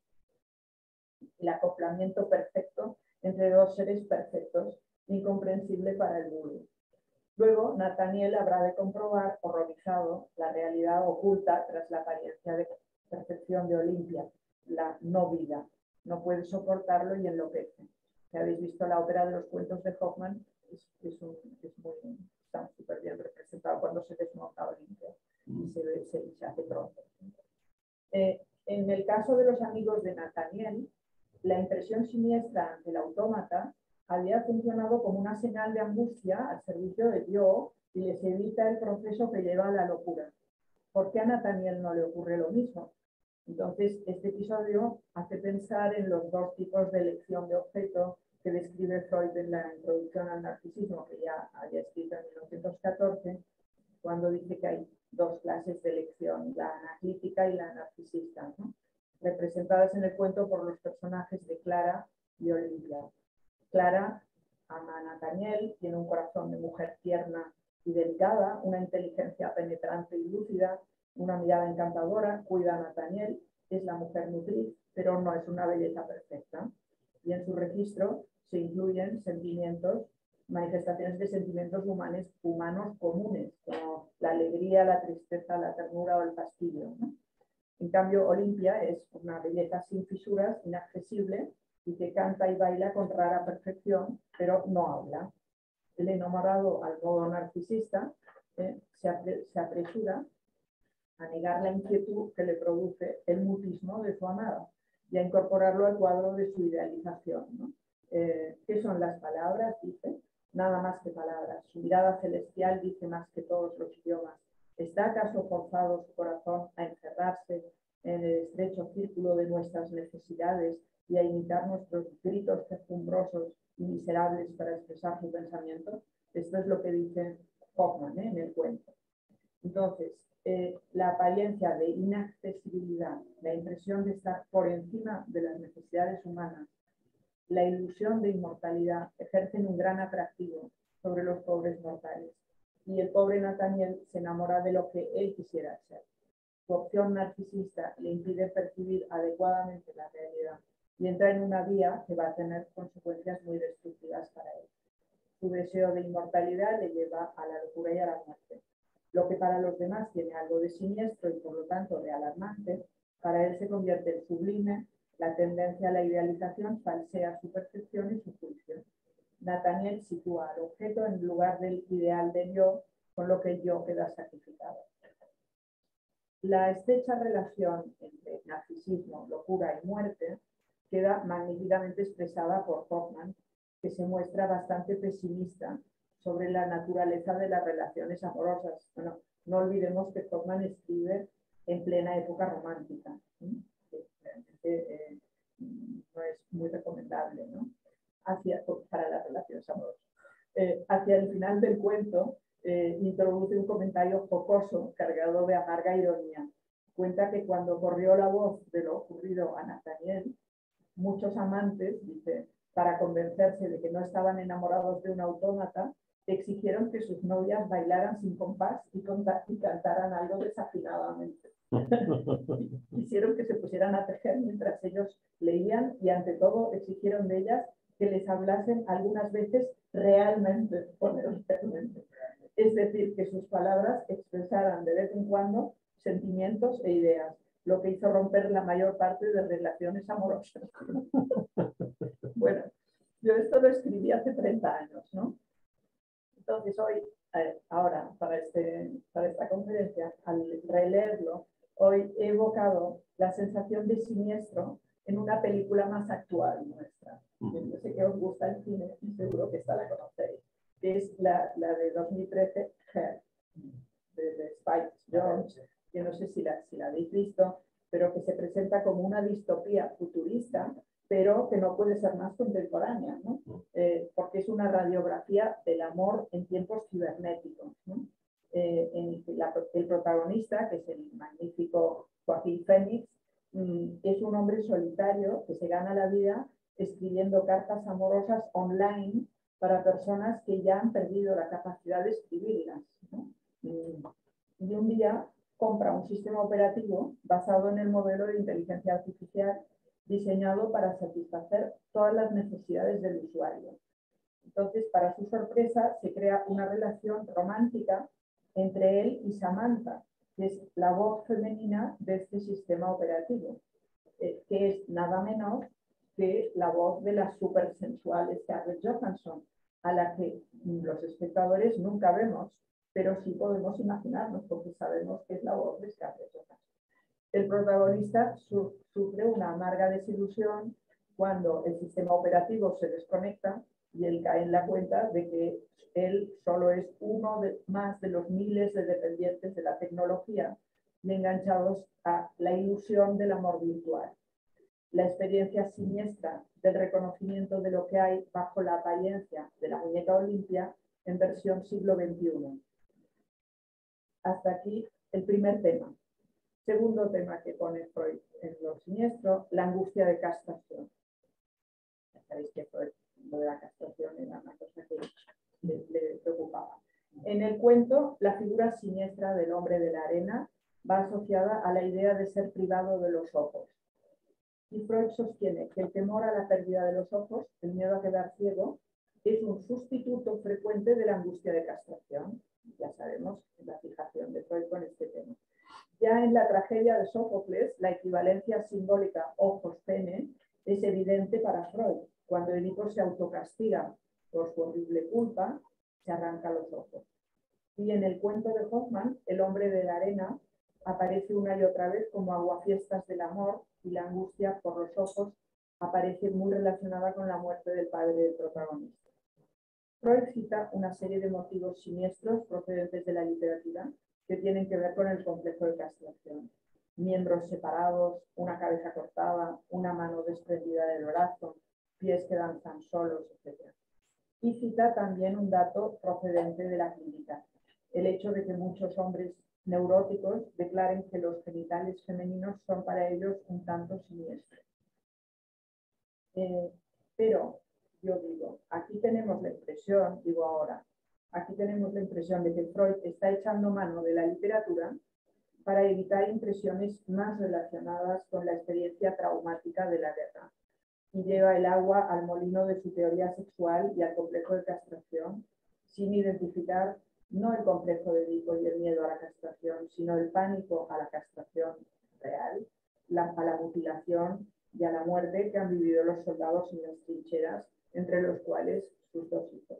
El acoplamiento perfecto entre dos seres perfectos, incomprensible para el vulgo. Luego, Nathaniel habrá de comprobar, horrorizado, la realidad oculta tras la apariencia de perfección de Olimpia, la no vida. No puede soportarlo y enloquece. Si habéis visto la ópera de los cuentos de Hoffmann, es, es, un, es muy, está súper bien representado cuando se desmonta Olimpia y se, ve, se, se hace trozos. Eh, en el caso de los amigos de Nathaniel, la impresión siniestra ante el autómata había funcionado como una señal de angustia al servicio de Dios y les evita el proceso que lleva a la locura. ¿Por qué a Nathaniel no le ocurre lo mismo? Entonces, este episodio hace pensar en los dos tipos de elección de objeto que describe Freud en la Introducción al Narcisismo, que ya había escrito en mil novecientos catorce, cuando dice que hay dos clases de elección, la analítica y la narcisista, ¿no? Representadas en el cuento por los personajes de Clara y Olimpia. Clara ama a Nathaniel, tiene un corazón de mujer tierna y delicada, una inteligencia penetrante y lúcida, una mirada encantadora, cuida a Nathaniel, es la mujer nutriz, pero no es una belleza perfecta. Y en su registro se incluyen sentimientos, manifestaciones de sentimientos humanos, humanos comunes, como la alegría, la tristeza, la ternura o el fastidio, ¿no? En cambio, Olimpia es una belleza sin fisuras, inaccesible, y que canta y baila con rara perfección, pero no habla. El enamorado, al modo narcisista, eh, se, apre se apresura a negar la inquietud que le produce el mutismo de su amada y a incorporarlo al cuadro de su idealización, ¿no? Eh, ¿Qué son las palabras? Dice, nada más que palabras. Su mirada celestial dice más que todos los idiomas. ¿Está acaso forzado su corazón a encerrarse en el estrecho círculo de nuestras necesidades y a imitar nuestros gritos quejumbrosos y miserables para expresar su pensamiento? Esto es lo que dice Hoffman, ¿eh?, en el cuento. Entonces, eh, la apariencia de inaccesibilidad, la impresión de estar por encima de las necesidades humanas, la ilusión de inmortalidad ejercen un gran atractivo sobre los pobres mortales. Y el pobre Nathaniel se enamora de lo que él quisiera ser. Su opción narcisista le impide percibir adecuadamente la realidad y entra en una vía que va a tener consecuencias muy destructivas para él. Su deseo de inmortalidad le lleva a la locura y a la muerte. Lo que para los demás tiene algo de siniestro y por lo tanto de alarmante, para él se convierte en sublime. La tendencia a la idealización falsea su percepción y su juicio. Nathaniel sitúa al objeto en lugar del ideal del yo, con lo que el yo queda sacrificado. La estrecha relación entre narcisismo, locura y muerte queda magníficamente expresada por Hoffman, que se muestra bastante pesimista sobre la naturaleza de las relaciones amorosas. Bueno, no olvidemos que Hoffman escribe en plena época romántica, ¿sí? Que realmente eh, no es muy recomendable, ¿no?, hacia, para las relaciones amorosas. Eh, hacia el final del cuento eh, introduce un comentario jocoso cargado de amarga ironía. Cuenta que cuando corrió la voz de lo ocurrido a Nathaniel, muchos amantes, dice, para convencerse de que no estaban enamorados de un autómata, exigieron que sus novias bailaran sin compás y, y cantaran algo desafinadamente. Hicieron que se pusieran a tejer mientras ellos leían y ante todo exigieron de ellas que les hablasen algunas veces realmente, realmente. Es decir, que sus palabras expresaran de vez en cuando sentimientos e ideas, lo que hizo romper la mayor parte de relaciones amorosas. Bueno, yo esto lo escribí hace treinta años, ¿no? Entonces hoy, eh, ahora, para, este, para esta conferencia, al releerlo, hoy he evocado la sensación de siniestro en una película más actual nuestra. Yo sé que os gusta el cine y seguro que esta la conocéis. Es la, la de dos mil trece, Her, de, de Spike Jonze, que no sé si la, si la habéis visto, pero que se presenta como una distopía futurista, pero que no puede ser más contemporánea, ¿no? Eh, porque es una radiografía del amor en tiempos cibernéticos, ¿no? Eh, en la, el protagonista, que es el magnífico Joaquín Phoenix, mmm, es un hombre solitario que se gana la vida escribiendo cartas amorosas online para personas que ya han perdido la capacidad de escribirlas, ¿no? Y un día compra un sistema operativo basado en el modelo de inteligencia artificial diseñado para satisfacer todas las necesidades del usuario. Entonces, para su sorpresa, se crea una relación romántica entre él y Samantha, que es la voz femenina de este sistema operativo, eh, que es nada menos que la voz de la supersensual Scarlett Johansson, a la que los espectadores nunca vemos, pero sí podemos imaginarnos, porque sabemos que es la voz de Scarlett Johansson. El protagonista su, sufre una amarga desilusión cuando el sistema operativo se desconecta y él cae en la cuenta de que él solo es uno de, más de los miles de dependientes de la tecnología y enganchados a la ilusión del amor virtual. La experiencia siniestra del reconocimiento de lo que hay bajo la apariencia de la muñeca Olimpia en versión siglo veintiuno. Hasta aquí el primer tema. Segundo tema que pone Freud en Lo siniestro, la angustia de castración. Ya sabéis que Freud lo de la castración era una cosa que le, le preocupaba. En el cuento, la figura siniestra del hombre de la arena va asociada a la idea de ser privado de los ojos. Y Freud sostiene que el temor a la pérdida de los ojos, el miedo a quedar ciego, es un sustituto frecuente de la angustia de castración. Ya sabemos la fijación de Freud con este tema. Ya en la tragedia de Sófocles, la equivalencia simbólica ojos-pene es evidente para Freud. Cuando Edipo se autocastiga por su horrible culpa, se arranca los ojos. Y en el cuento de Hoffmann, el hombre de la arena aparece una y otra vez como aguafiestas del amor, y la angustia por los ojos aparece muy relacionada con la muerte del padre del protagonista. Freud cita una serie de motivos siniestros procedentes de la literatura que tienen que ver con el complejo de castración. Miembros separados, una cabeza cortada, una mano desprendida del brazo, pies que danzan solos, etcétera. Y cita también un dato procedente de la clínica, el hecho de que muchos hombres neuróticos declaren que los genitales femeninos son para ellos un tanto siniestros. Eh, pero, yo digo, aquí tenemos la impresión, digo ahora, aquí tenemos la impresión de que Freud está echando mano de la literatura para evitar impresiones más relacionadas con la experiencia traumática de la guerra, y lleva el agua al molino de su teoría sexual y al complejo de castración, sin identificar no el complejo de Edipo y el miedo a la castración, sino el pánico a la castración real, la, a la mutilación y a la muerte que han vivido los soldados en las trincheras, entre los cuales sus dos hijos.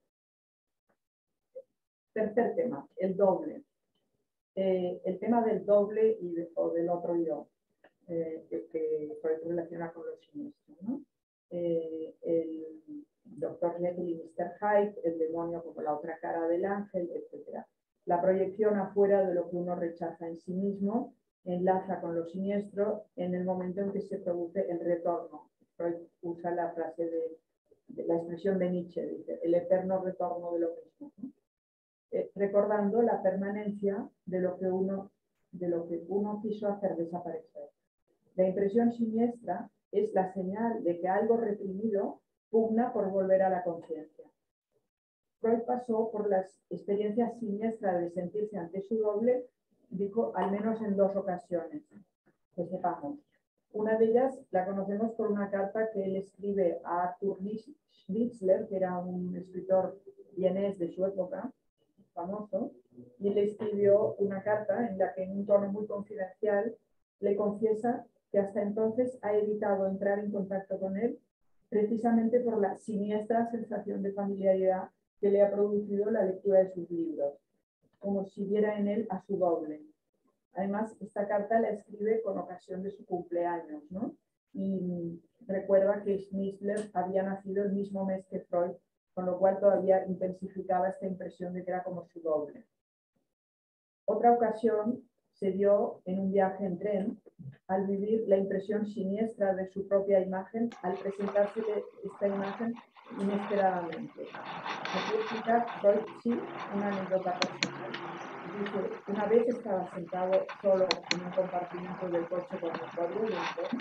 Tercer tema, el doble. Eh, el tema del doble y de, o del otro yo, eh, que, que por eso relaciona con los siniestros, ¿no? Eh, el doctor Jekyll y mister Hyde, el demonio como la otra cara del ángel, etcétera. La proyección afuera de lo que uno rechaza en sí mismo enlaza con lo siniestro en el momento en que se produce el retorno. Freud usa la frase de, de la expresión de Nietzsche, dice, el eterno retorno de lo mismo, ¿no? Eh, recordando la permanencia de lo que uno, de lo que uno quiso hacer desaparecer. La impresión siniestra es la señal de que algo reprimido pugna por volver a la conciencia. Freud pasó por las experiencias siniestras de sentirse ante su doble, dijo, al menos en dos ocasiones, que sepamos. Una de ellas la conocemos por una carta que él escribe a Arthur Schnitzler, que era un escritor vienés de su época, famoso, y él escribió una carta en la que en un tono muy confidencial le confiesa que hasta entonces ha evitado entrar en contacto con él precisamente por la siniestra sensación de familiaridad que le ha producido la lectura de sus libros, como si viera en él a su doble. Además, esta carta la escribe con ocasión de su cumpleaños, ¿no? Y recuerda que Schnitzler había nacido el mismo mes que Freud, con lo cual todavía intensificaba esta impresión de que era como su doble. Otra ocasión se dio en un viaje en tren, al vivir la impresión siniestra de su propia imagen, al presentarse esta imagen inesperadamente. Aquí explica Freud, sí, una anécdota personal. Dice, una vez estaba sentado solo en un compartimento del coche dormitorio de un tren.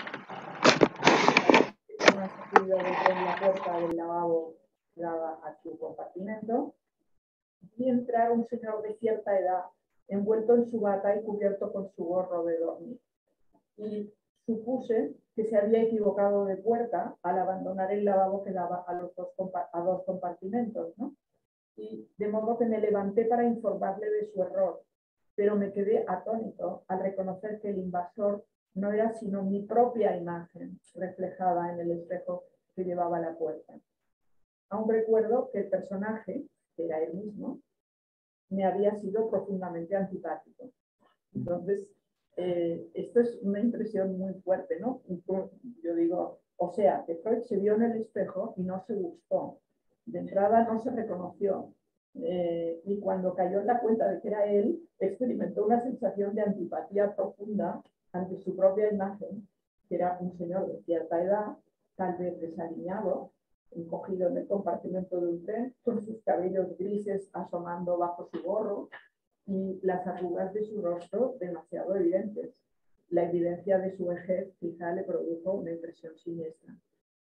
Una salida del tren, la puerta del lavabo daba a su compartimento, y entrar un señor de cierta edad, envuelto en su bata y cubierto con su gorro de dormir. Y supuse que se había equivocado de puerta al abandonar el lavabo que daba a, los dos, a dos compartimentos, ¿no? Y de modo que me levanté para informarle de su error, pero me quedé atónito al reconocer que el invasor no era sino mi propia imagen reflejada en el espejo que llevaba a la puerta. Aún recuerdo que el personaje, que era él mismo, me había sido profundamente antipático. Entonces, eh, esto es una impresión muy fuerte, ¿no? Yo digo, o sea, que Freud se vio en el espejo y no se gustó. De entrada no se reconoció. Eh, y cuando cayó en la cuenta de que era él, experimentó una sensación de antipatía profunda ante su propia imagen, que era un señor de cierta edad, tal vez desaliñado, encogido en el compartimento de un tren, con sus cabellos grises asomando bajo su gorro y las arrugas de su rostro demasiado evidentes. La evidencia de su vejez quizá le produjo una impresión siniestra.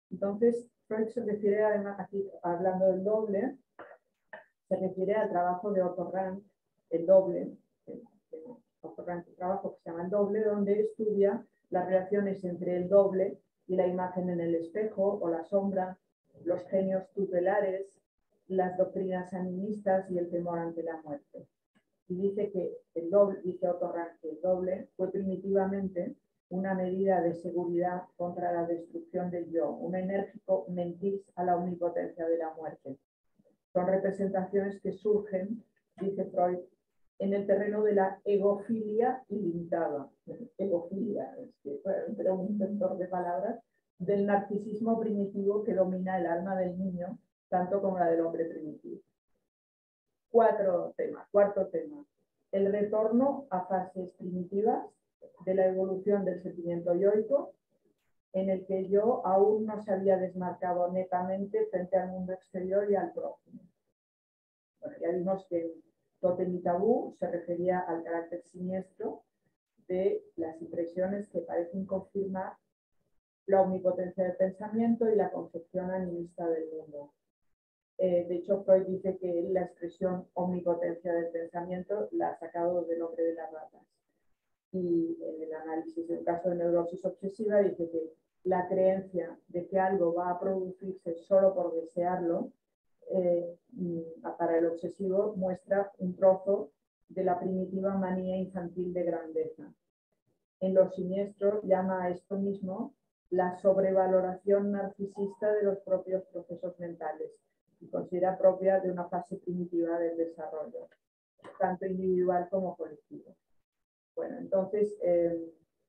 Entonces, Freud se refiere, además, aquí hablando del doble, se refiere al trabajo de Otto Rank, el doble, el, el Otto Rank, un trabajo que se llama El doble, donde estudia las relaciones entre el doble y la imagen en el espejo o la sombra, los genios tutelares, las doctrinas animistas y el temor ante la muerte. Y dice que el doble, dice Otto Rank, que el doble fue primitivamente una medida de seguridad contra la destrucción del yo, un enérgico mentir a la omnipotencia de la muerte. Son representaciones que surgen, dice Freud, en el terreno de la egofilia ilimitada. Egofilia, es que fue un inventor de palabras, del narcisismo primitivo que domina el alma del niño, tanto como la del hombre primitivo. Cuatro temas. Cuarto tema. El retorno a fases primitivas de la evolución del sentimiento yoico, en el que yo aún no se había desmarcado netamente frente al mundo exterior y al prójimo. Bueno, ya vimos que Tótem y Tabú se refería al carácter siniestro de las impresiones que parecen confirmar la omnipotencia del pensamiento y la concepción animista del mundo. Eh, de hecho, Freud dice que la expresión omnipotencia del pensamiento la ha sacado del hombre de las ratas. Y en el análisis del caso de neurosis obsesiva dice que la creencia de que algo va a producirse solo por desearlo, eh, para el obsesivo muestra un trozo de la primitiva manía infantil de grandeza. En Los Siniestros llama a esto mismo la sobrevaloración narcisista de los propios procesos mentales y considera propia de una fase primitiva del desarrollo, tanto individual como colectivo. Bueno, entonces, eh,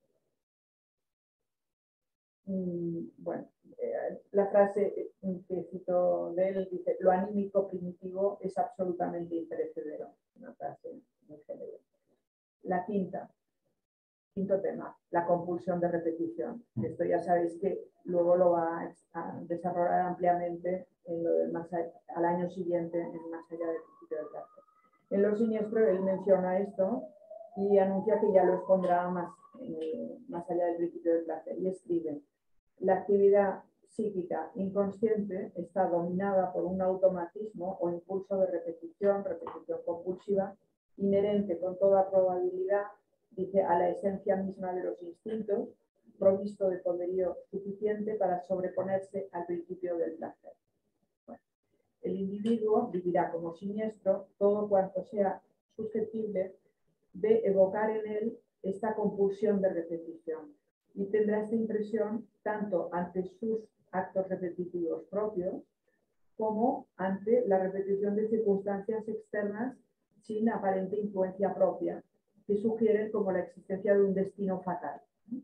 bueno, eh, la frase que cito de él dice: lo anímico primitivo es absolutamente imperecedero. Una frase muy célebre. La quinta, quinto tema, la compulsión de repetición. Esto ya sabéis que luego lo va a desarrollar ampliamente en lo del más allá, al año siguiente, en Más allá del principio del placer. En Los Siniestros él menciona esto y anuncia que ya lo expondrá más, eh, más allá del principio del placer, y escribe: la actividad psíquica inconsciente está dominada por un automatismo o impulso de repetición, repetición compulsiva, inherente con toda probabilidad, dice, a la esencia misma de los instintos, provisto de poderío suficiente para sobreponerse al principio del placer. Bueno, el individuo vivirá como siniestro todo cuanto sea susceptible de evocar en él esta compulsión de repetición, y tendrá esta impresión tanto ante sus actos repetitivos propios como ante la repetición de circunstancias externas sin aparente influencia propia, que sugieren como la existencia de un destino fatal.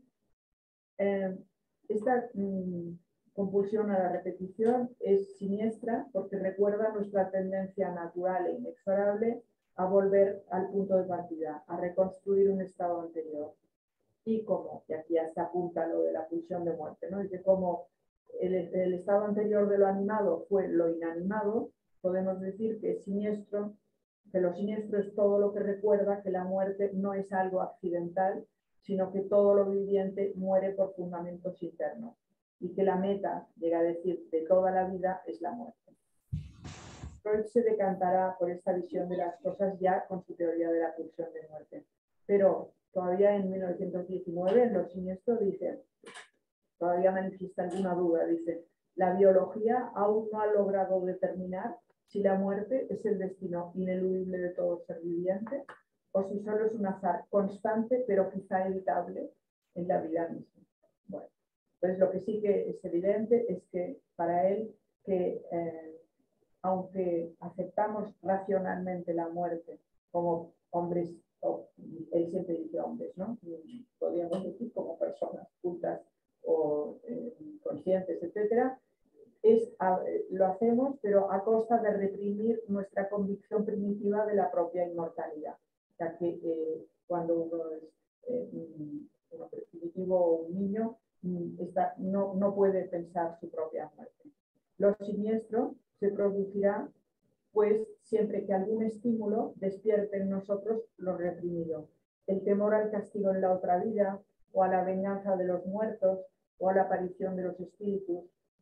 Eh, esta mmm, compulsión a la repetición es siniestra porque recuerda nuestra tendencia natural e inexorable a volver al punto de partida, a reconstruir un estado anterior. Y como, y aquí ya se apunta lo de la pulsión de muerte, ¿no? Y que como el, el estado anterior de lo animado fue lo inanimado, podemos decir que es siniestro, que lo siniestro es todo lo que recuerda que la muerte no es algo accidental, sino que todo lo viviente muere por fundamentos internos, y que la meta, llega a decir, de toda la vida es la muerte. Freud se decantará por esta visión de las cosas ya con su teoría de la pulsión de muerte. Pero todavía en mil novecientos diecinueve, en Los Siniestros, dice, todavía manifiesta alguna duda, dice: la biología aún no ha logrado determinar si la muerte es el destino ineludible de todo ser viviente o si solo es un azar constante pero quizá evitable en la vida misma. Bueno, entonces lo que sí que es evidente es que para él, que eh, aunque aceptamos racionalmente la muerte como hombres, o él siempre dice hombres, ¿no? Podríamos decir como personas cultas o eh, conscientes, etcétera, es, a, lo hacemos, pero a costa de reprimir nuestra convicción primitiva de la propia inmortalidad. O sea que eh, cuando uno es eh, un hombre primitivo o un niño, está, no, no puede pensar su propia muerte. Lo siniestro se producirá, pues, siempre que algún estímulo despierte en nosotros lo reprimido. El temor al castigo en la otra vida, o a la venganza de los muertos, o a la aparición de los espíritus,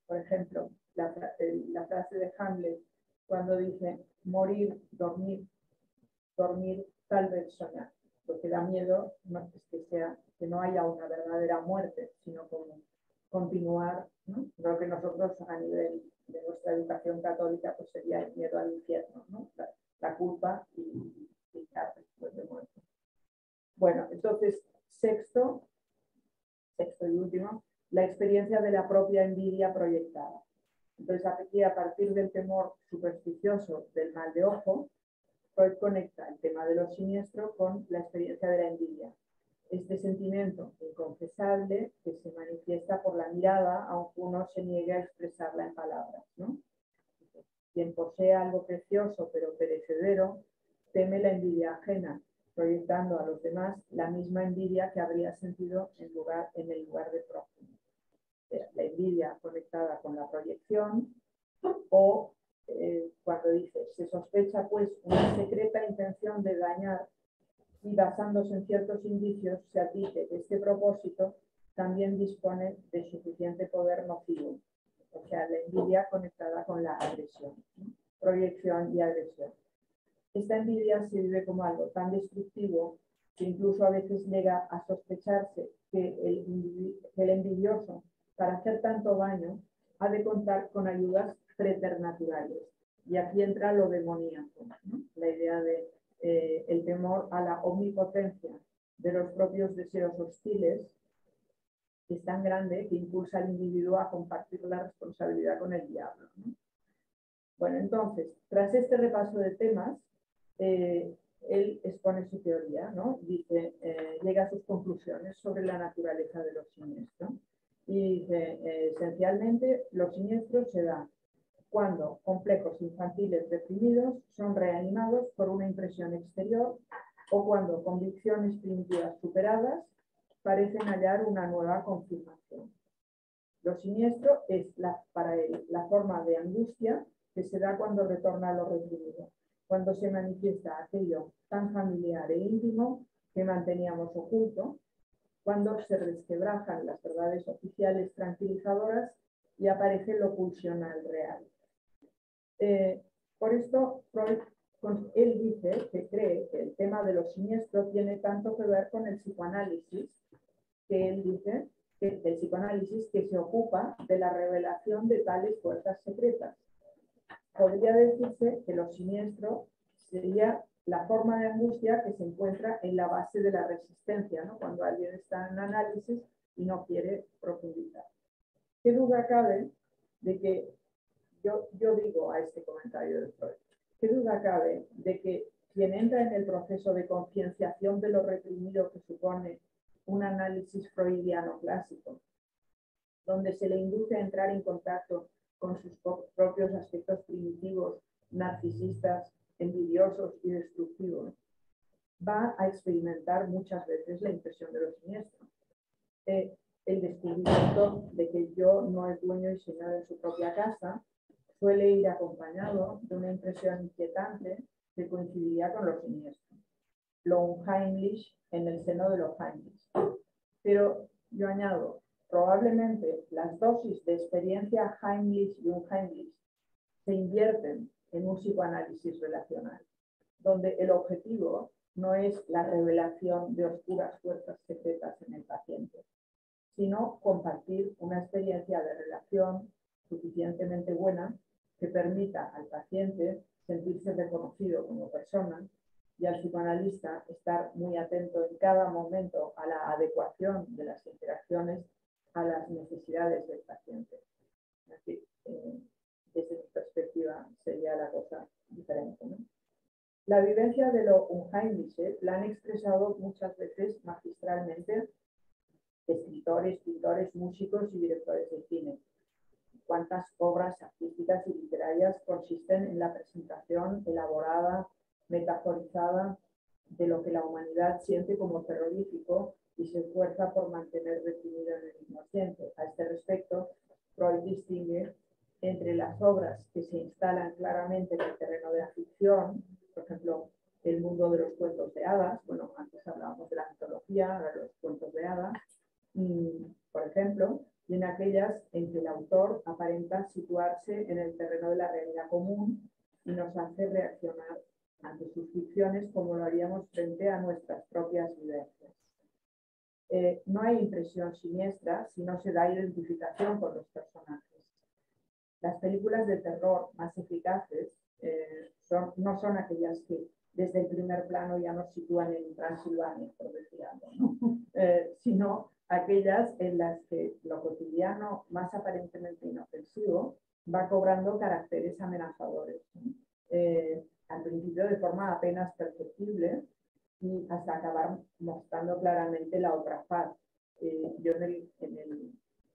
Por ejemplo, la, la frase de Hamlet cuando dice morir, dormir, dormir, tal vez soñar. Lo que da miedo no es que, sea, que no haya una verdadera muerte, sino como continuar, ¿no? Lo que nosotros a nivel de nuestra educación católica pues sería el miedo al infierno, ¿no? la, la culpa y, y estar después de muerte. Bueno, entonces, sexto, sexto y último, la experiencia de la propia envidia proyectada. Entonces, aquí, a partir del temor supersticioso del mal de ojo, Freud conecta el tema de lo siniestro con la experiencia de la envidia. Este sentimiento inconfesable que se manifiesta por la mirada, aunque uno se niegue a expresarla en palabras, ¿no? Quien posee algo precioso pero perecedero, teme la envidia ajena, proyectando a los demás la misma envidia que habría sentido en, lugar, en el lugar de prójimo. La envidia conectada con la proyección, o eh, cuando dice, se sospecha pues una secreta intención de dañar y basándose en ciertos indicios se admite que este propósito también dispone de suficiente poder nocivo. O sea, la envidia conectada con la agresión, ¿no? Proyección y agresión. Esta envidia se vive como algo tan destructivo que incluso a veces llega a sospecharse que el, que el envidioso, para hacer tanto daño, ha de contar con ayudas preternaturales. Y aquí entra lo demoníaco, ¿no? La idea de eh, el temor a la omnipotencia de los propios deseos hostiles es tan grande que impulsa al individuo a compartir la responsabilidad con el diablo, ¿no? Bueno, entonces, tras este repaso de temas, eh, él expone su teoría, ¿no? Dice, eh, llega a sus conclusiones sobre la naturaleza de lo siniestro. Y dice, eh, esencialmente, lo siniestro se da cuando complejos infantiles reprimidos son reanimados por una impresión exterior o cuando convicciones primitivas superadas parecen hallar una nueva confirmación. Lo siniestro es, la, para él, la forma de angustia que se da cuando retorna a lo reprimido, cuando se manifiesta aquello tan familiar e íntimo que manteníamos oculto, cuando se resquebrajan las verdades oficiales tranquilizadoras y aparece lo pulsional real. Eh, por esto, Freud, él dice que cree que el tema de lo siniestro tiene tanto que ver con el psicoanálisis, que él dice que el psicoanálisis que se ocupa de la revelación de tales fuerzas secretas. Podría decirse que lo siniestro sería la forma de angustia que se encuentra en la base de la resistencia, ¿no? Cuando alguien está en análisis y no quiere profundizar. ¿Qué duda cabe de que, yo, yo digo a este comentario de Freud, qué duda cabe de que quien entra en el proceso de concienciación de lo reprimido que supone un análisis freudiano clásico, donde se le induce a entrar en contacto con sus propios aspectos primitivos, narcisistas, envidiosos y destructivos, va a experimentar muchas veces la impresión de lo siniestro. Eh, el descubrimiento de que yo no es dueño y señor en su propia casa suele ir acompañado de una impresión inquietante que coincidiría con lo siniestro. Lo unheimlich en el seno de lo heimlich. Pero yo añado, probablemente las dosis de experiencia Heimlich y Unheimlich se invierten en un psicoanálisis relacional, donde el objetivo no es la revelación de oscuras fuerzas secretas en el paciente, sino compartir una experiencia de relación suficientemente buena que permita al paciente sentirse reconocido como persona y al psicoanalista estar muy atento en cada momento a la adecuación de las interacciones a las necesidades del paciente. Así, eh, desde mi perspectiva sería la cosa diferente, ¿no? La vivencia de lo unheimliche la han expresado muchas veces magistralmente escritores, pintores, músicos y directores de cine. Cuántas obras artísticas y literarias consisten en la presentación elaborada, metaforizada de lo que la humanidad siente como terrorífico y se esfuerza por mantener reprimido en el inconsciente. A este respecto, Freud distingue entre las obras que se instalan claramente en el terreno de la ficción, por ejemplo, el mundo de los cuentos de hadas, bueno, antes hablábamos de la mitología, ahora de los cuentos de hadas, y, por ejemplo, y en aquellas en que el autor aparentemente intenta situarse en el terreno de la realidad común y nos hace reaccionar ante sus ficciones como lo haríamos frente a nuestras propias vivencias. Eh, no hay impresión siniestra si no se da identificación con los personajes. Las películas de terror más eficaces eh, son, no son aquellas que desde el primer plano ya nos sitúan en Transilvania, por decir algo, ¿no? eh, sino aquellas en las que lo cotidiano, más aparentemente inofensivo, va cobrando caracteres amenazadores, ¿no? Eh, al principio de forma apenas perceptible y hasta acabar mostrando claramente la otra faz. Eh, yo en el, en, el,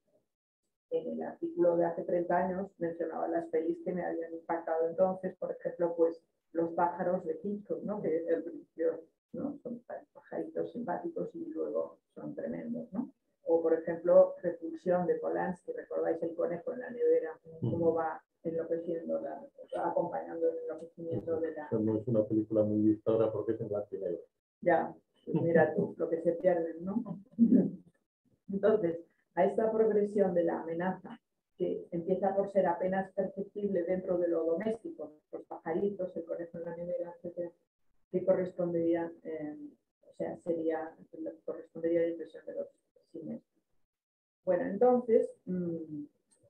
en el artículo de hace treinta años mencionaba las pelis que me habían impactado entonces, por ejemplo, pues Los pájaros de Hitchcock, ¿no? Que al principio, ¿no? Son pajaritos simpáticos y luego son tremendos, ¿no? O, por ejemplo, Repulsión de Polanski, recordáis el conejo en la nevera, cómo va enloqueciendo, la, acompañando el enloquecimiento de la... No es una película muy vista ahora porque es en blanco y negro. Ya, pues mira tú, lo que se pierden, ¿no? Entonces, a esta progresión de la amenaza, que empieza por ser apenas perceptible dentro de lo doméstico, los pajaritos, el conejo en la nevera, etcétera, que correspondería, eh, o sea, sería, correspondería a la impresión de los cines. Bueno, entonces, mmm,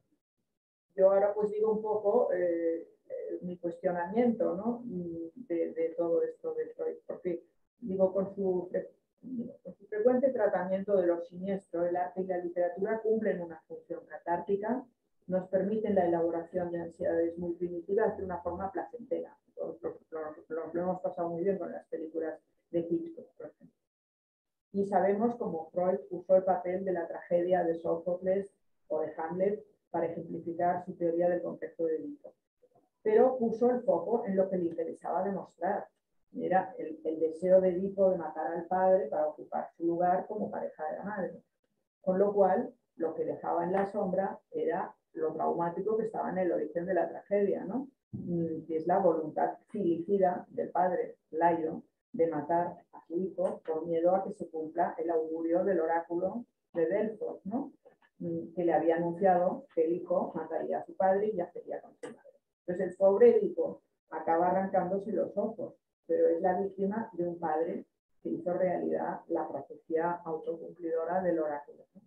yo ahora pues digo un poco eh, eh, mi cuestionamiento, ¿no? de, de todo esto de Freud, porque digo, con su, con su frecuente tratamiento de lo siniestro, el arte y la literatura cumplen una función catártica, nos permiten la elaboración de ansiedades muy primitivas de una forma placentera. Lo, lo, lo, lo hemos pasado muy bien con las películas de Hitchcock, por ejemplo. Y sabemos cómo Freud usó el papel de la tragedia de Sófocles o de Hamlet para ejemplificar su teoría del concepto de Edipo. Pero puso el foco en lo que le interesaba demostrar. Era el, el deseo de Edipo de matar al padre para ocupar su lugar como pareja de la madre. Con lo cual, lo que dejaba en la sombra era lo traumático que estaba en el origen de la tragedia, ¿no? Que es la voluntad filicida del padre, Layo, de matar a su hijo por miedo a que se cumpla el augurio del oráculo de Delfos, ¿no? Que le había anunciado que el hijo mataría a su padre y yacería con su madre. Entonces el pobre Edipo acaba arrancándose los ojos, pero es la víctima de un padre que hizo realidad la profecía autocumplidora del oráculo, ¿no?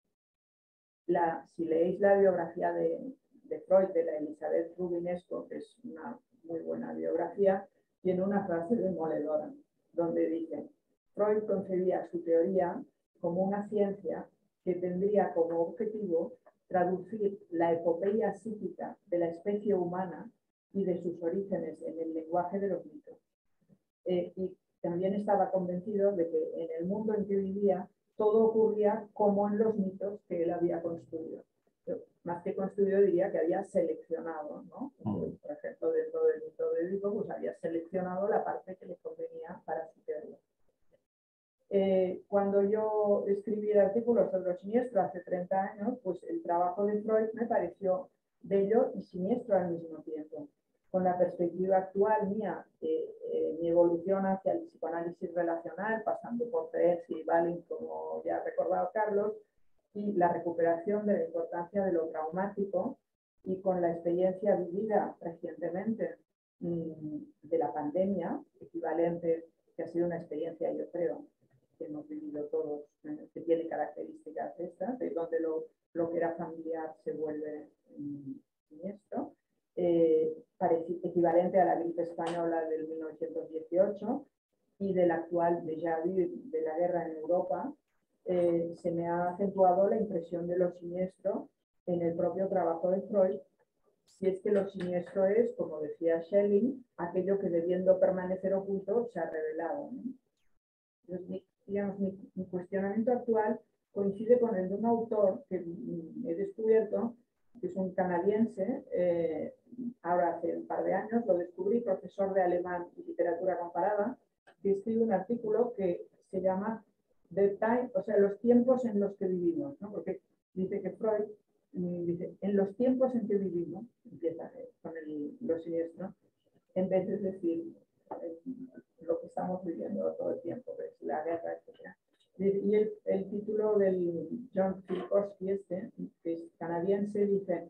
La, si leéis la biografía de, de Freud, de la Elizabeth Rubinesco, que es una muy buena biografía, tiene una frase demoledora, donde dice: Freud concebía su teoría como una ciencia que tendría como objetivo traducir la epopeya psíquica de la especie humana y de sus orígenes en el lenguaje de los mitos. Eh, y también estaba convencido de que en el mundo en que vivía todo ocurría como en los mitos que él había construido. Pero, más que construido, diría que había seleccionado, ¿no? Por ejemplo, dentro del mito de Edipo, pues había seleccionado la parte que le convenía para su teoría. Eh, cuando yo escribí el artículo sobre lo siniestro hace treinta años, pues el trabajo de Freud me pareció bello y siniestro al mismo tiempo. Con la perspectiva actual mía, eh, eh, mi evolución hacia el psicoanálisis relacional, pasando por Freud y Balin, como ya ha recordado Carlos, y la recuperación de la importancia de lo traumático, y con la experiencia vivida recientemente mmm, de la pandemia, equivalente, que ha sido una experiencia, yo creo, que hemos vivido todos, eh, que tiene características estas, de donde lo, lo que era familiar se vuelve mmm, siniestro. Eh, equivalente a la gripe española del mil novecientos dieciocho y del actual déjà vu de la guerra en Europa, eh, se me ha acentuado la impresión de lo siniestro en el propio trabajo de Freud, si es que lo siniestro es, como decía Schelling, aquello que debiendo permanecer oculto se ha revelado, ¿no? Entonces, mi, digamos, mi, mi cuestionamiento actual coincide con el de un autor que he descubierto, que es un canadiense, eh, ahora hace un par de años lo descubrí, profesor de alemán y literatura comparada, que escribe un artículo que se llama The Time, o sea, los tiempos en los que vivimos, ¿no? Porque dice que Freud dice, en los tiempos en que vivimos, empieza con el, lo siniestro, en vez de decir eh, lo que estamos viviendo todo el tiempo, que es la guerra, etcétera. Y el, el título del John Filipowski, este, que es canadiense, dice: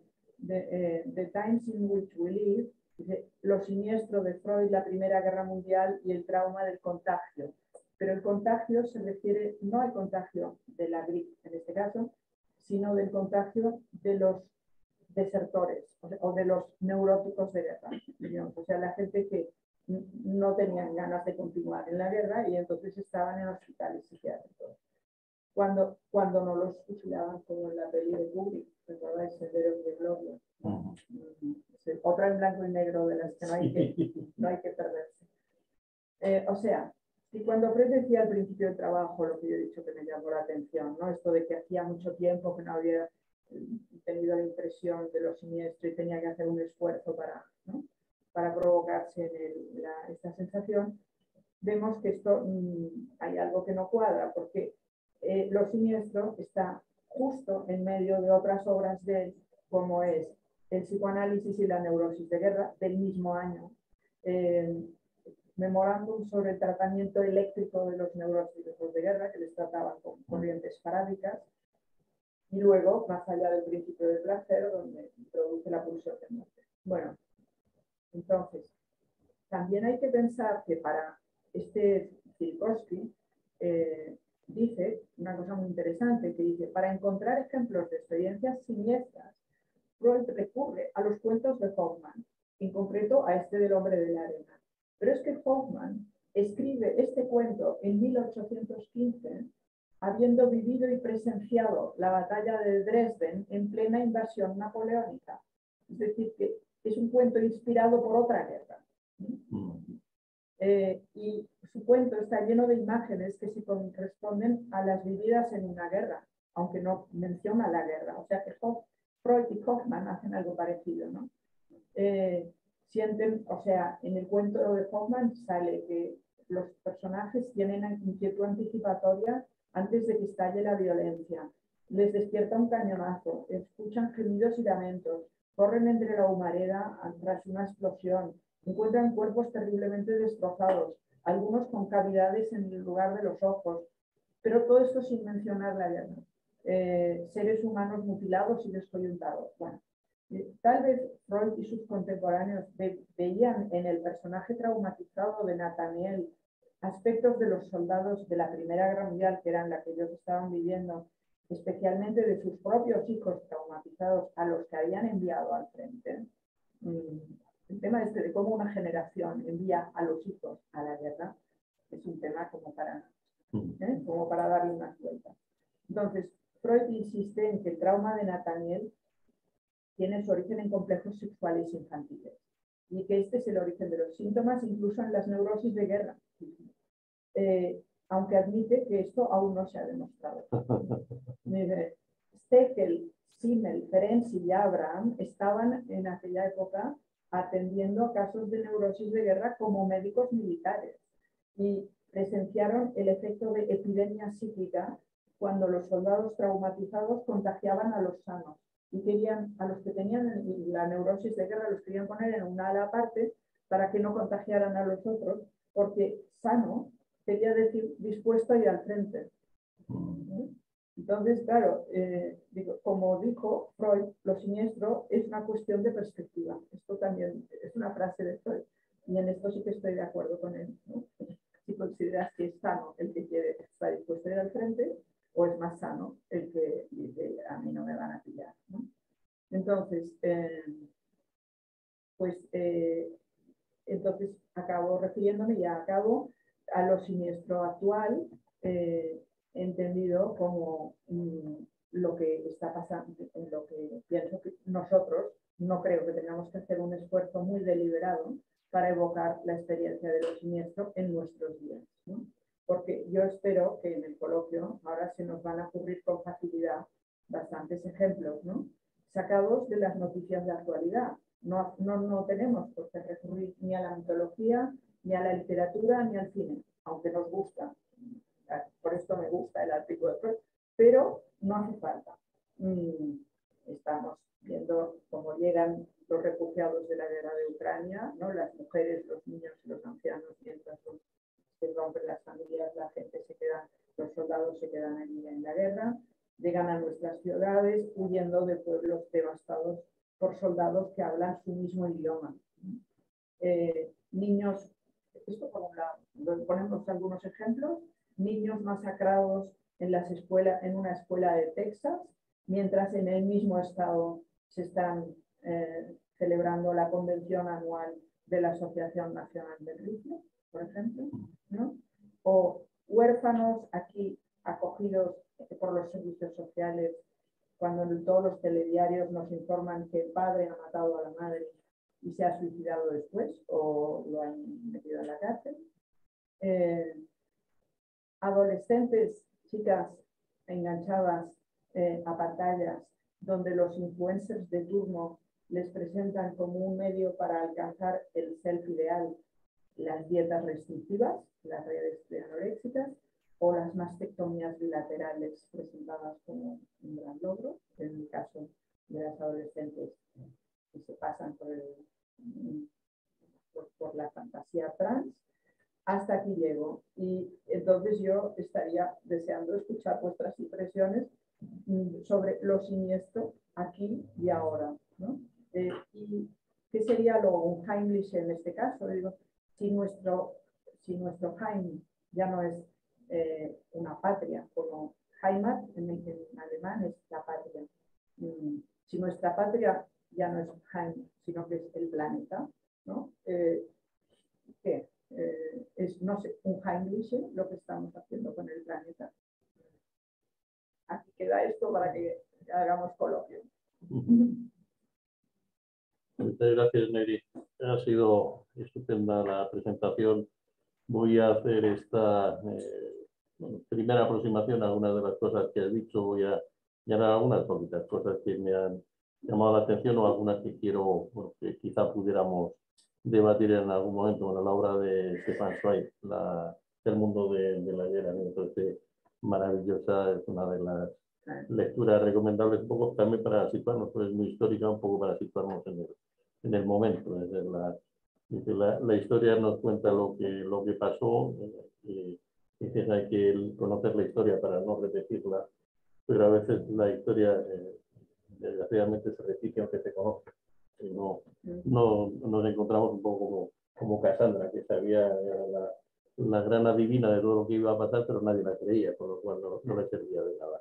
The, eh, the Times in Which We Live, dice, lo siniestro de Freud, la Primera Guerra Mundial y el trauma del contagio. Pero el contagio se refiere no al contagio de la gripe, en este caso, sino del contagio de los desertores o, sea, o de los neuróticos de guerra, digamos. O sea, la gente que no tenían ganas de continuar en la guerra y entonces estaban en hospitales psiquiátricos. Cuando, cuando no los fusilaban, como en la peli de Kubrick, ¿recordáis? Senderos de Gloria. Uh-huh. Sí, otra en blanco y negro de las que no hay que, no hay que perderse. Eh, o sea, y cuando Freud decía al principio del trabajo, lo que yo he dicho que me llamó la atención, ¿no? Esto de que hacía mucho tiempo que no había tenido la impresión de lo siniestro y tenía que hacer un esfuerzo para, ¿no? para provocarse en el, la, esta sensación, vemos que esto mmm, hay algo que no cuadra, porque eh, lo siniestro está justo en medio de otras obras de él, como es el psicoanálisis y la neurosis de guerra del mismo año, eh, memorándum sobre el tratamiento eléctrico de los neuróticos de guerra, que les trataban con corrientes paráticas, y luego, más allá del principio del placer, donde introduce la pulsión de muerte. Bueno, entonces, también hay que pensar que para este Tsiolkovsky eh, dice una cosa muy interesante, que dice, para encontrar ejemplos de experiencias siniestras, Freud recurre a los cuentos de Hoffmann, en concreto a este del hombre de la arena. Pero es que Hoffmann escribe este cuento en mil ochocientos quince, habiendo vivido y presenciado la batalla de Dresden en plena invasión napoleónica. Es decir, que es un cuento inspirado por otra guerra. Eh, y su cuento está lleno de imágenes que se corresponden a las vividas en una guerra, aunque no menciona la guerra. O sea que Freud y Hoffmann hacen algo parecido, ¿no? Eh, sienten, o sea, en el cuento de Hoffmann sale que los personajes tienen inquietud anticipatoria antes de que estalle la violencia. Les despierta un cañonazo, escuchan gemidos y lamentos, corren entre la humareda tras una explosión, encuentran cuerpos terriblemente destrozados, algunos con cavidades en el lugar de los ojos, pero todo esto sin mencionar la guerra. Eh, seres humanos mutilados y descoyuntados. Bueno, eh, tal vez Freud y sus contemporáneos ve, veían en el personaje traumatizado de Nathaniel aspectos de los soldados de la Primera Guerra Mundial, que eran la que ellos estaban viviendo, especialmente de sus propios hijos traumatizados a los que habían enviado al frente. Mm. El tema este de cómo una generación envía a los hijos a la guerra es un tema como para, ¿eh? como para darle unas vueltas. Entonces, Freud insiste en que el trauma de Nathaniel tiene su origen en complejos sexuales infantiles y que este es el origen de los síntomas, incluso en las neurosis de guerra, eh, aunque admite que esto aún no se ha demostrado. Steckel, Simmel, Ferenczi y Abraham estaban en aquella época atendiendo a casos de neurosis de guerra como médicos militares y presenciaron el efecto de epidemia psíquica cuando los soldados traumatizados contagiaban a los sanos y querían, a los que tenían la neurosis de guerra los querían poner en una ala aparte para que no contagiaran a los otros, porque sano quería decir dispuesto a ir al frente. Entonces, claro, eh, digo, como dijo Freud, lo siniestro es una cuestión de perspectiva. Esto también es una frase de Freud, y en esto sí que estoy de acuerdo con él, ¿no? Si consideras que es sano el que quiere estar dispuesto a ir al frente, o es más sano el que dice, a mí no me van a pillar, ¿no? Entonces, eh, pues, eh, entonces acabo refiriéndome, ya acabo, a lo siniestro actual, eh, entendido como mm, lo que está pasando, en lo que pienso que nosotros no creo que tengamos que hacer un esfuerzo muy deliberado para evocar la experiencia de lo siniestro en nuestros días, ¿no? Porque yo espero que en el coloquio ahora se nos van a ocurrir con facilidad bastantes ejemplos, ¿no? Sacados de las noticias de actualidad. No, no, no tenemos por qué recurrir ni a la mitología, ni a la literatura, ni al cine, aunque nos gusta. Por esto me gusta el artículo de Freud, pero no hace falta. Mm, estamos viendo cómo llegan los refugiados de la guerra de Ucrania, ¿no? Las mujeres, los niños y los ancianos, mientras los, se rompen las familias, la gente se queda, los soldados se quedan allí en la guerra, llegan a nuestras ciudades huyendo de pueblos devastados por soldados que hablan su mismo idioma. Eh, niños, esto por un lado, ponemos algunos ejemplos, niños masacrados en, las escuelas, en una escuela de Texas, mientras en el mismo estado se están eh, celebrando la convención anual de la Asociación Nacional del Rifle, por ejemplo, ¿no? O huérfanos aquí acogidos por los servicios sociales, cuando en todos los telediarios nos informan que el padre ha matado a la madre y se ha suicidado después o lo han metido en la cárcel. Eh, adolescentes, chicas enganchadas eh, a pantallas donde los influencers de turno les presentan como un medio para alcanzar el self ideal, las dietas restrictivas, las redes anoréxicas o las mastectomías bilaterales presentadas como un gran logro, en el caso de las adolescentes que se pasan por, el, por, por la fantasía trans. Hasta aquí llego. Y entonces yo estaría deseando escuchar vuestras impresiones sobre lo siniestro aquí y ahora, ¿no? Eh, ¿Y qué sería lo unheimlich en este caso? Digo, si nuestro, si nuestro Heim ya no es eh, una patria, como Heimat en, en alemán es la patria. Mm, si nuestra patria ya no es Heim, sino que es el planeta, ¿no? Eh, ¿Qué? Eh, es, no sé, un Heimlich lo que estamos haciendo con el planeta. Aquí queda esto para que hagamos coloquio. Muchas gracias, Neri. Ha sido estupenda la presentación. Voy a hacer esta eh, bueno, primera aproximación a algunas de las cosas que has dicho. Voy a llenar algunas poquitas cosas que me han llamado la atención o algunas que quiero, bueno, que quizá pudiéramos debatir en algún momento. Bueno, la obra de Stefan Zweig, la, El mundo de, de la guerra, me parece maravillosa, es una de las lecturas recomendables, un poco también para situarnos, pues es muy histórica, un poco para situarnos en el, en el momento. Es decir, la, la, la historia nos cuenta lo que, lo que pasó, eh, y hay que conocer la historia para no repetirla, pero a veces la historia eh, desgraciadamente se repite aunque se conozca. Y no, no, nos encontramos un poco como, como Cassandra, que sabía la, la gran adivina de todo lo que iba a pasar, pero nadie la creía, por lo cual no, no le servía de nada.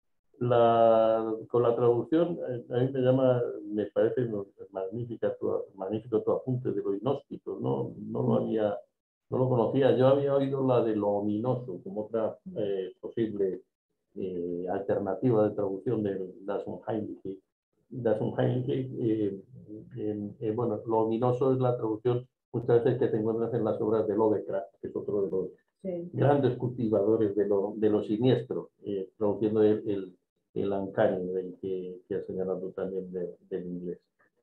La, con la traducción, a mí me llama, me parece magnífica tu, magnífico tu apunte de lo inhóspito, ¿no? No lo había, no lo conocía. Yo había oído la de lo ominoso como otra eh, posible eh, alternativa de traducción de Das Unheimliche. Das Unheimliche, eh, eh, eh, bueno, lo ominoso es la traducción muchas veces que te encuentras en las obras de Lovecraft, que es otro de los sí. grandes cultivadores de lo, de lo siniestro, eh, traduciendo el, el el uncanny del que, que has señalado también de, del inglés.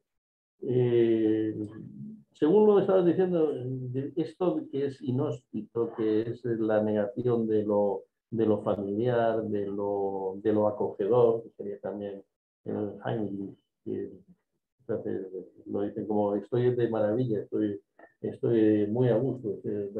Eh, según lo que estabas diciendo, esto que es inhóspito, que es la negación de lo, de lo familiar, de lo, de lo acogedor, que sería también el Heimlich, que entonces, lo dicen como estoy de maravilla, estoy, estoy muy a gusto,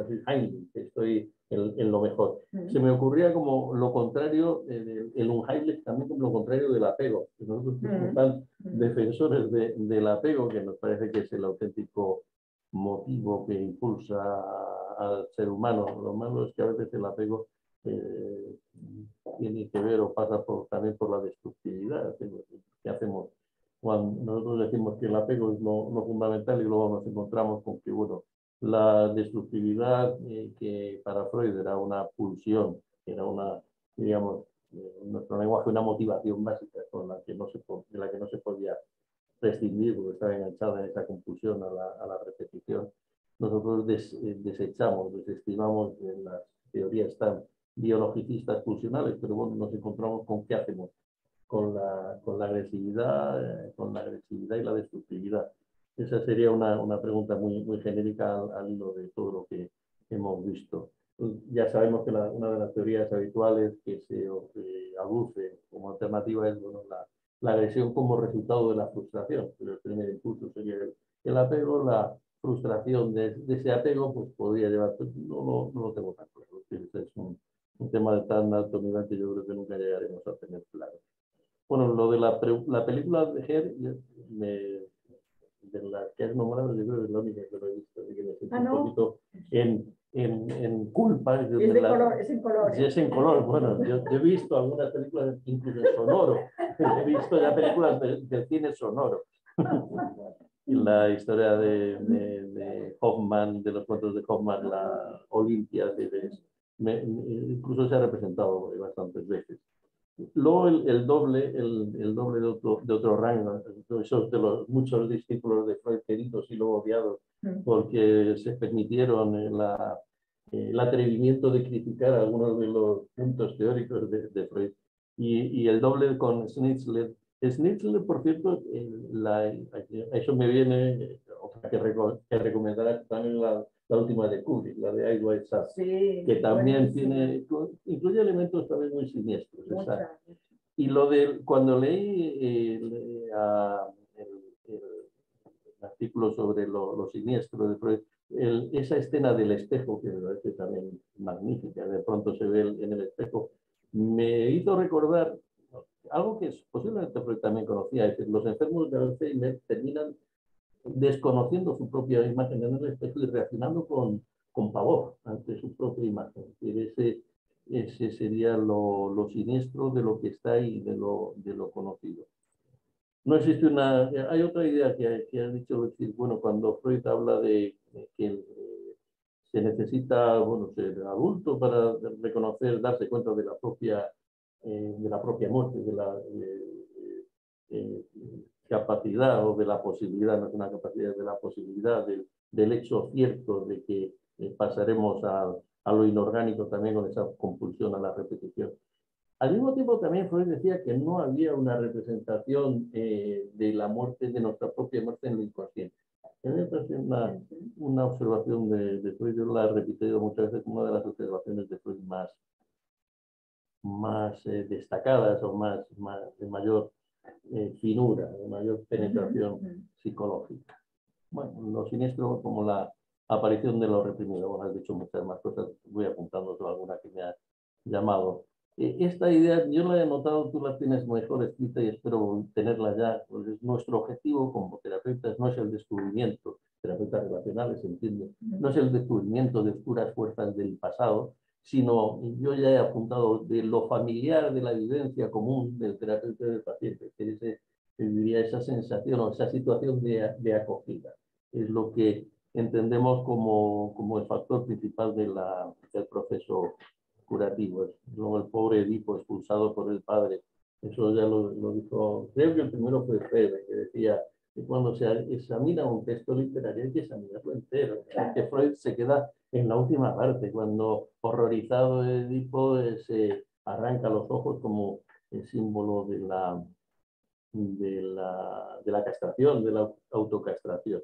estoy en, en lo mejor. Uh-huh. Se me ocurría como lo contrario, el, el Unheimlich también como lo contrario del apego. Nosotros somos tan uh-huh. defensores de, del apego, que nos parece que es el auténtico motivo que impulsa al ser humano. Lo malo es que a veces el apego eh, tiene que ver o pasa por, también por la destructividad. ¿Qué hacemos? Cuando nosotros decimos que el apego es lo, lo fundamental y luego nos encontramos con que, bueno, la destructividad eh, que para Freud era una pulsión, era una, digamos, eh, en nuestro lenguaje, una motivación básica con la que no se, de la que no se podía prescindir porque estaba enganchada en esa compulsión a la, a la repetición. Nosotros des, eh, desechamos, desestimamos en las teorías tan biologicistas pulsionales, pero bueno, nos encontramos con qué hacemos. Con la, con la agresividad, eh, con la agresividad y la destructividad. Esa sería una, una pregunta muy, muy genérica al, al hilo de todo lo que hemos visto. Ya sabemos que la, una de las teorías habituales que se eh, aduce como alternativa es bueno, la, la agresión como resultado de la frustración. Pero el primer impulso sería el, el apego, la frustración de, de ese apego pues podría llevar, pues, no, no, no lo tengo tan claro. Es un, un tema de tan alto nivel que yo creo que nunca llegaremos a tener claro. Bueno, lo de la, la película de Her, me, de la que has nombrado, yo creo que es la única que lo he visto, así que me siento ah, un ¿no? poquito en, en, en culpa. Es, de la, color, es en color. Sí, es en color. Bueno, yo, yo he visto algunas películas incluso en sonoro. He visto ya películas del de cine sonoro. La historia de, de, de Hoffman, de los cuentos de Hoffman, la Olimpia, de, de, me, incluso se ha representado bastantes veces. Luego el, el doble, el, el doble de otro, de otro rango, esos de los muchos discípulos de Freud queridos y luego odiados, porque se permitieron la, el atrevimiento de criticar algunos de los puntos teóricos de, de Freud. Y, y el doble con Schnitzler. Schnitzler, por cierto, la, eso me viene otra que, reco, que recomendará también la, la última de Kubrick, la de Eyes Wide Shut, sí, que también buenísimo. tiene, incluye elementos también muy siniestros. Mucha, y lo de cuando leí eh, a, el, el, el artículo sobre lo, lo siniestro de Freud, el, esa escena del espejo, que me parece también magnífica, de pronto se ve el, en el espejo, me hizo recordar algo que posiblemente Freud también conocía, es que los enfermos de Alzheimer terminan desconociendo su propia imagen en el espejo y reaccionando con, con pavor ante su propia imagen. Ese, ese sería lo, lo siniestro de lo que está ahí, de lo, de lo conocido. No existe una... Hay otra idea que, que has dicho, decir, bueno, cuando Freud habla de, de que eh, se necesita, bueno, ser adulto para reconocer, darse cuenta de la propia, eh, de la propia muerte, de la eh, eh, capacidad o de la posibilidad, no es una capacidad, de la posibilidad del, del hecho cierto de que eh, pasaremos a, a lo inorgánico también con esa compulsión a la repetición. Al mismo tiempo también Freud decía que no había una representación eh, de la muerte, de nuestra propia muerte en el inconsciente. A mí me parece una, una observación de, de Freud, yo la he repetido muchas veces como una de las observaciones de Freud más, más eh, destacadas o más, más de mayor eh, finura, de mayor penetración uh-huh. psicológica. Bueno, lo siniestro como la aparición de lo reprimido. Bueno, has dicho muchas más cosas, voy apuntando solo alguna que me ha llamado. Eh, esta idea, yo la he notado, tú la tienes mejor escrita y espero tenerla ya. Pues nuestro objetivo como terapeutas no es el descubrimiento, terapeutas relacionales, entiende, no es el descubrimiento de oscuras fuerzas del pasado, sino yo ya he apuntado de lo familiar, de la vivencia común del terapeuta y del paciente, que ese, diría esa sensación o esa situación de, de acogida. Es lo que entendemos como, como el factor principal de la, del proceso curativo. Luego el pobre Edipo expulsado por el padre, eso ya lo, lo dijo, creo que el primero fue Freud, que decía que cuando se examina un texto literario hay que examinarlo entero, porque Freud se queda en la última parte, cuando horrorizado Edipo eh, se arranca los ojos como el símbolo de la, de la, de la castración, de la autocastración.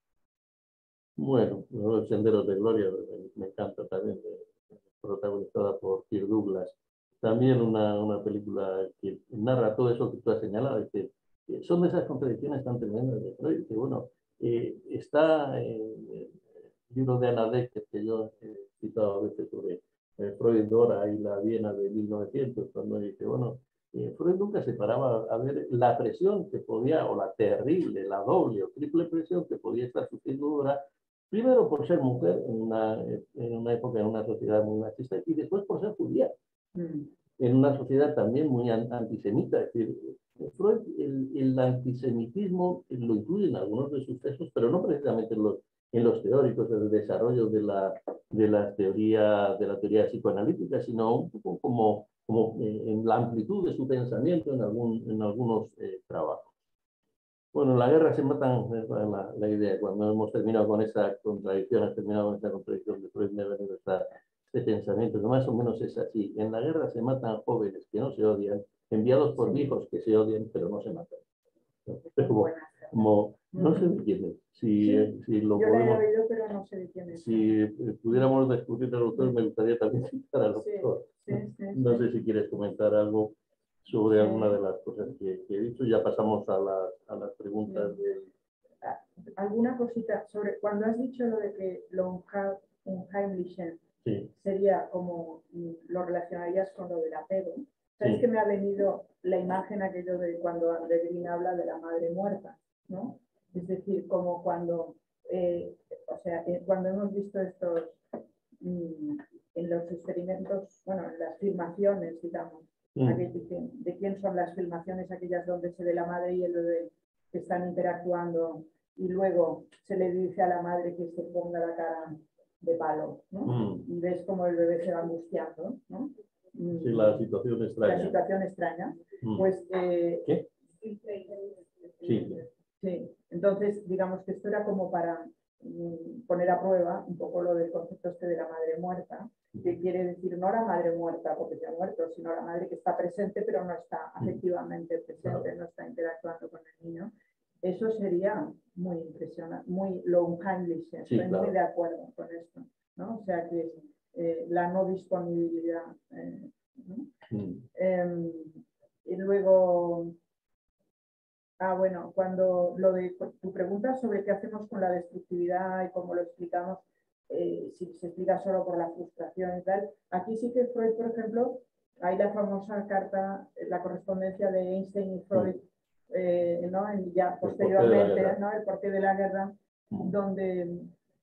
Bueno, Los Senderos de Gloria me encanta también, protagonizada por Kirk Douglas. También una, una película que narra todo eso que tú has señalado, que, que son de esas contradicciones tan tremendas de Freud, que bueno, eh, está en el libro de Anna Decker, que yo he citado a veces sobre eh, Freud, Dora y la Viena de mil novecientos, cuando dice, bueno, eh, Freud nunca se paraba a ver la presión que podía, o la terrible, la doble o triple presión que podía estar sufriendo Dora, primero por ser mujer en una, en una época, en una sociedad muy machista, y después por ser judía, mm. en una sociedad también muy antisemita. Es decir, Freud, el, el antisemitismo lo incluye en algunos de sus textos, pero no precisamente en los, en los teóricos, en el desarrollo de la, de la teoría, de la teoría psicoanalítica, sino un poco como, como en la amplitud de su pensamiento en, algún, en algunos eh, trabajos. Bueno, en la guerra se matan, es la, la idea, cuando hemos terminado con esa contradicción, has terminado con esa contradicción de Freud, me ha venido esta, este pensamiento, que más o menos es así. En la guerra se matan jóvenes que no se odian, enviados por viejos que se odian, pero no se matan. Como, como, no sé de quién es. Si, sí, si lo yo podemos, lo he oído, pero no sé de quién es. Si pudiéramos descubrir al autor, me gustaría también citar al autor. Sí, sí, sí, no sí. sé si quieres comentar algo sobre sí. alguna de las cosas que, que he dicho. Ya pasamos a, la, a las preguntas sí. del... Alguna cosita sobre, cuando has dicho lo de que lo unheimlichen sí. sería como, lo relacionarías con lo del apego. ¿Sabes Sí. que me ha venido la imagen aquello de cuando André Green habla de la madre muerta, ¿no? Es decir, como cuando, eh, o sea, eh, cuando hemos visto estos, mmm, en los experimentos, bueno, en las filmaciones, digamos, Mm. de, de quién son las filmaciones, aquellas donde se ve la madre y el bebé que están interactuando y luego se le dice a la madre que se ponga la cara de palo, ¿no? Mm. Y ves como el bebé se va angustiando, ¿no? Sí, la situación extraña. La situación extraña. Mm. Pues, eh, ¿Qué? Sí. Sí, entonces digamos que esto era como para mm, poner a prueba un poco lo del concepto este de la madre muerta, que quiere decir no la madre muerta porque se ha muerto, sino la madre que está presente pero no está afectivamente presente, no está interactuando con el niño. Eso sería muy impresionante, muy long Heimlich, sí, estoy claro. Muy de acuerdo con esto, ¿no? O sea que eh, la no disponibilidad. Eh, ¿no? Mm. Eh, y luego... Ah, bueno, cuando lo de tu pregunta sobre qué hacemos con la destructividad y cómo lo explicamos, eh, si se explica solo por la frustración y tal, aquí sí que Freud, por ejemplo, hay la famosa carta, la correspondencia de Einstein y Freud, eh, ¿no? Y ya posteriormente, ¿no? El porqué de la guerra, donde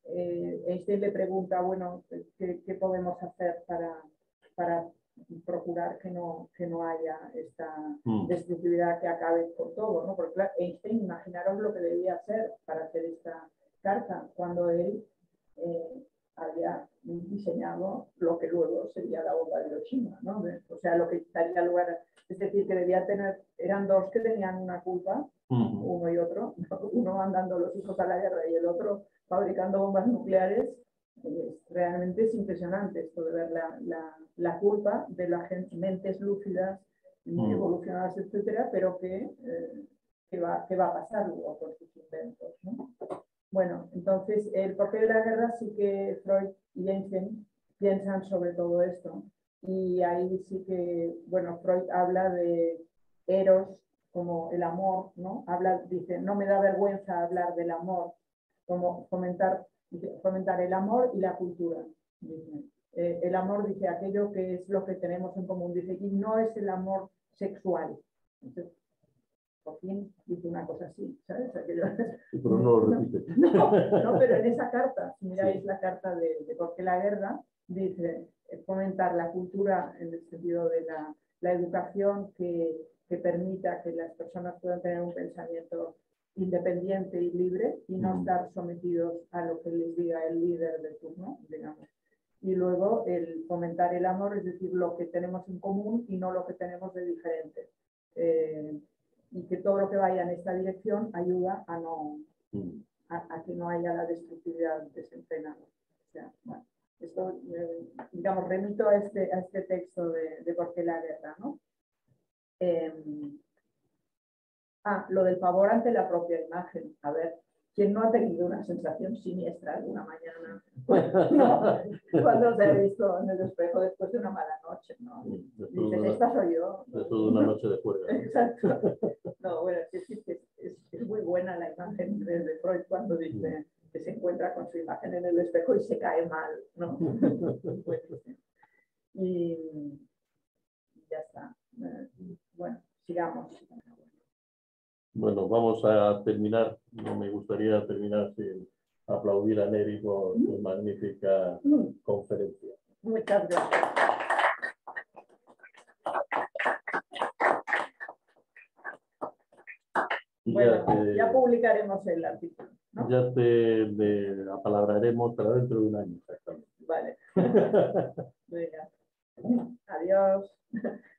eh, Einstein le pregunta, bueno, ¿qué, qué podemos hacer para, para procurar que no, que no haya esta mm. destructividad que acabe con todo, ¿no? Porque claro, Einstein, imaginaros lo que debía hacer para hacer esta carta, cuando él eh, había diseñado lo que luego sería la bomba de Hiroshima, ¿no? O sea, lo que daría lugar, es decir, que debía tener, eran dos que tenían una culpa, mm. uno y otro, uno mandando a los hijos a la guerra y el otro fabricando bombas nucleares. Es, realmente es impresionante esto de ver la, la, la culpa de las mentes lúcidas, muy mm. evolucionadas, etcétera, pero que, eh, que, va, que va a pasar luego con sus inventos, ¿no? Bueno, entonces el porqué de la guerra sí que Freud y Einstein piensan sobre todo esto y ahí sí que, bueno, Freud habla de Eros como el amor, ¿no? Habla, dice, no me da vergüenza hablar del amor, como fomentar fomentar el amor y la cultura. Dice. Eh, el amor, dice, aquello que es lo que tenemos en común, dice, y no es el amor sexual. Entonces, por fin dice una cosa así, ¿sabes? Aquello... Sí, pero no lo repite. No, no, pero en esa carta, si miráis sí. la carta de, de por qué la guerra, dice, fomentar la cultura en el sentido de la, la educación que, que permita que las personas puedan tener un pensamiento independiente y libre y no estar sometidos a lo que les diga el líder de turno, digamos. Y luego el fomentar el amor, es decir, lo que tenemos en común y no lo que tenemos de diferente. Eh, y que todo lo que vaya en esta dirección ayuda a, no, a, a que no haya la destructividad desenfrenada. O sea, bueno, esto, eh, digamos, remito a este, a este texto de, de por qué la guerra, ¿no? Eh, Ah, lo del pavor ante la propia imagen. A ver, ¿quién no ha tenido una sensación siniestra alguna mañana? No, cuando se ha visto en el espejo después de una mala noche, ¿no? Dices, esta soy yo. Después de una noche de juerga. Exacto. No, bueno, es, es, es, es muy buena la imagen de, de Freud cuando dice que se encuentra con su imagen en el espejo y se cae mal, ¿no? Y ya está. Bueno, sigamos. Bueno, vamos a terminar. Me gustaría terminar sin aplaudir a Neri por su magnífica conferencia. Muchas gracias. Bueno, ya, te, ya publicaremos el artículo, ¿no? Ya te, te apalabraremos para dentro de un año, exactamente. Vale. Venga. Adiós.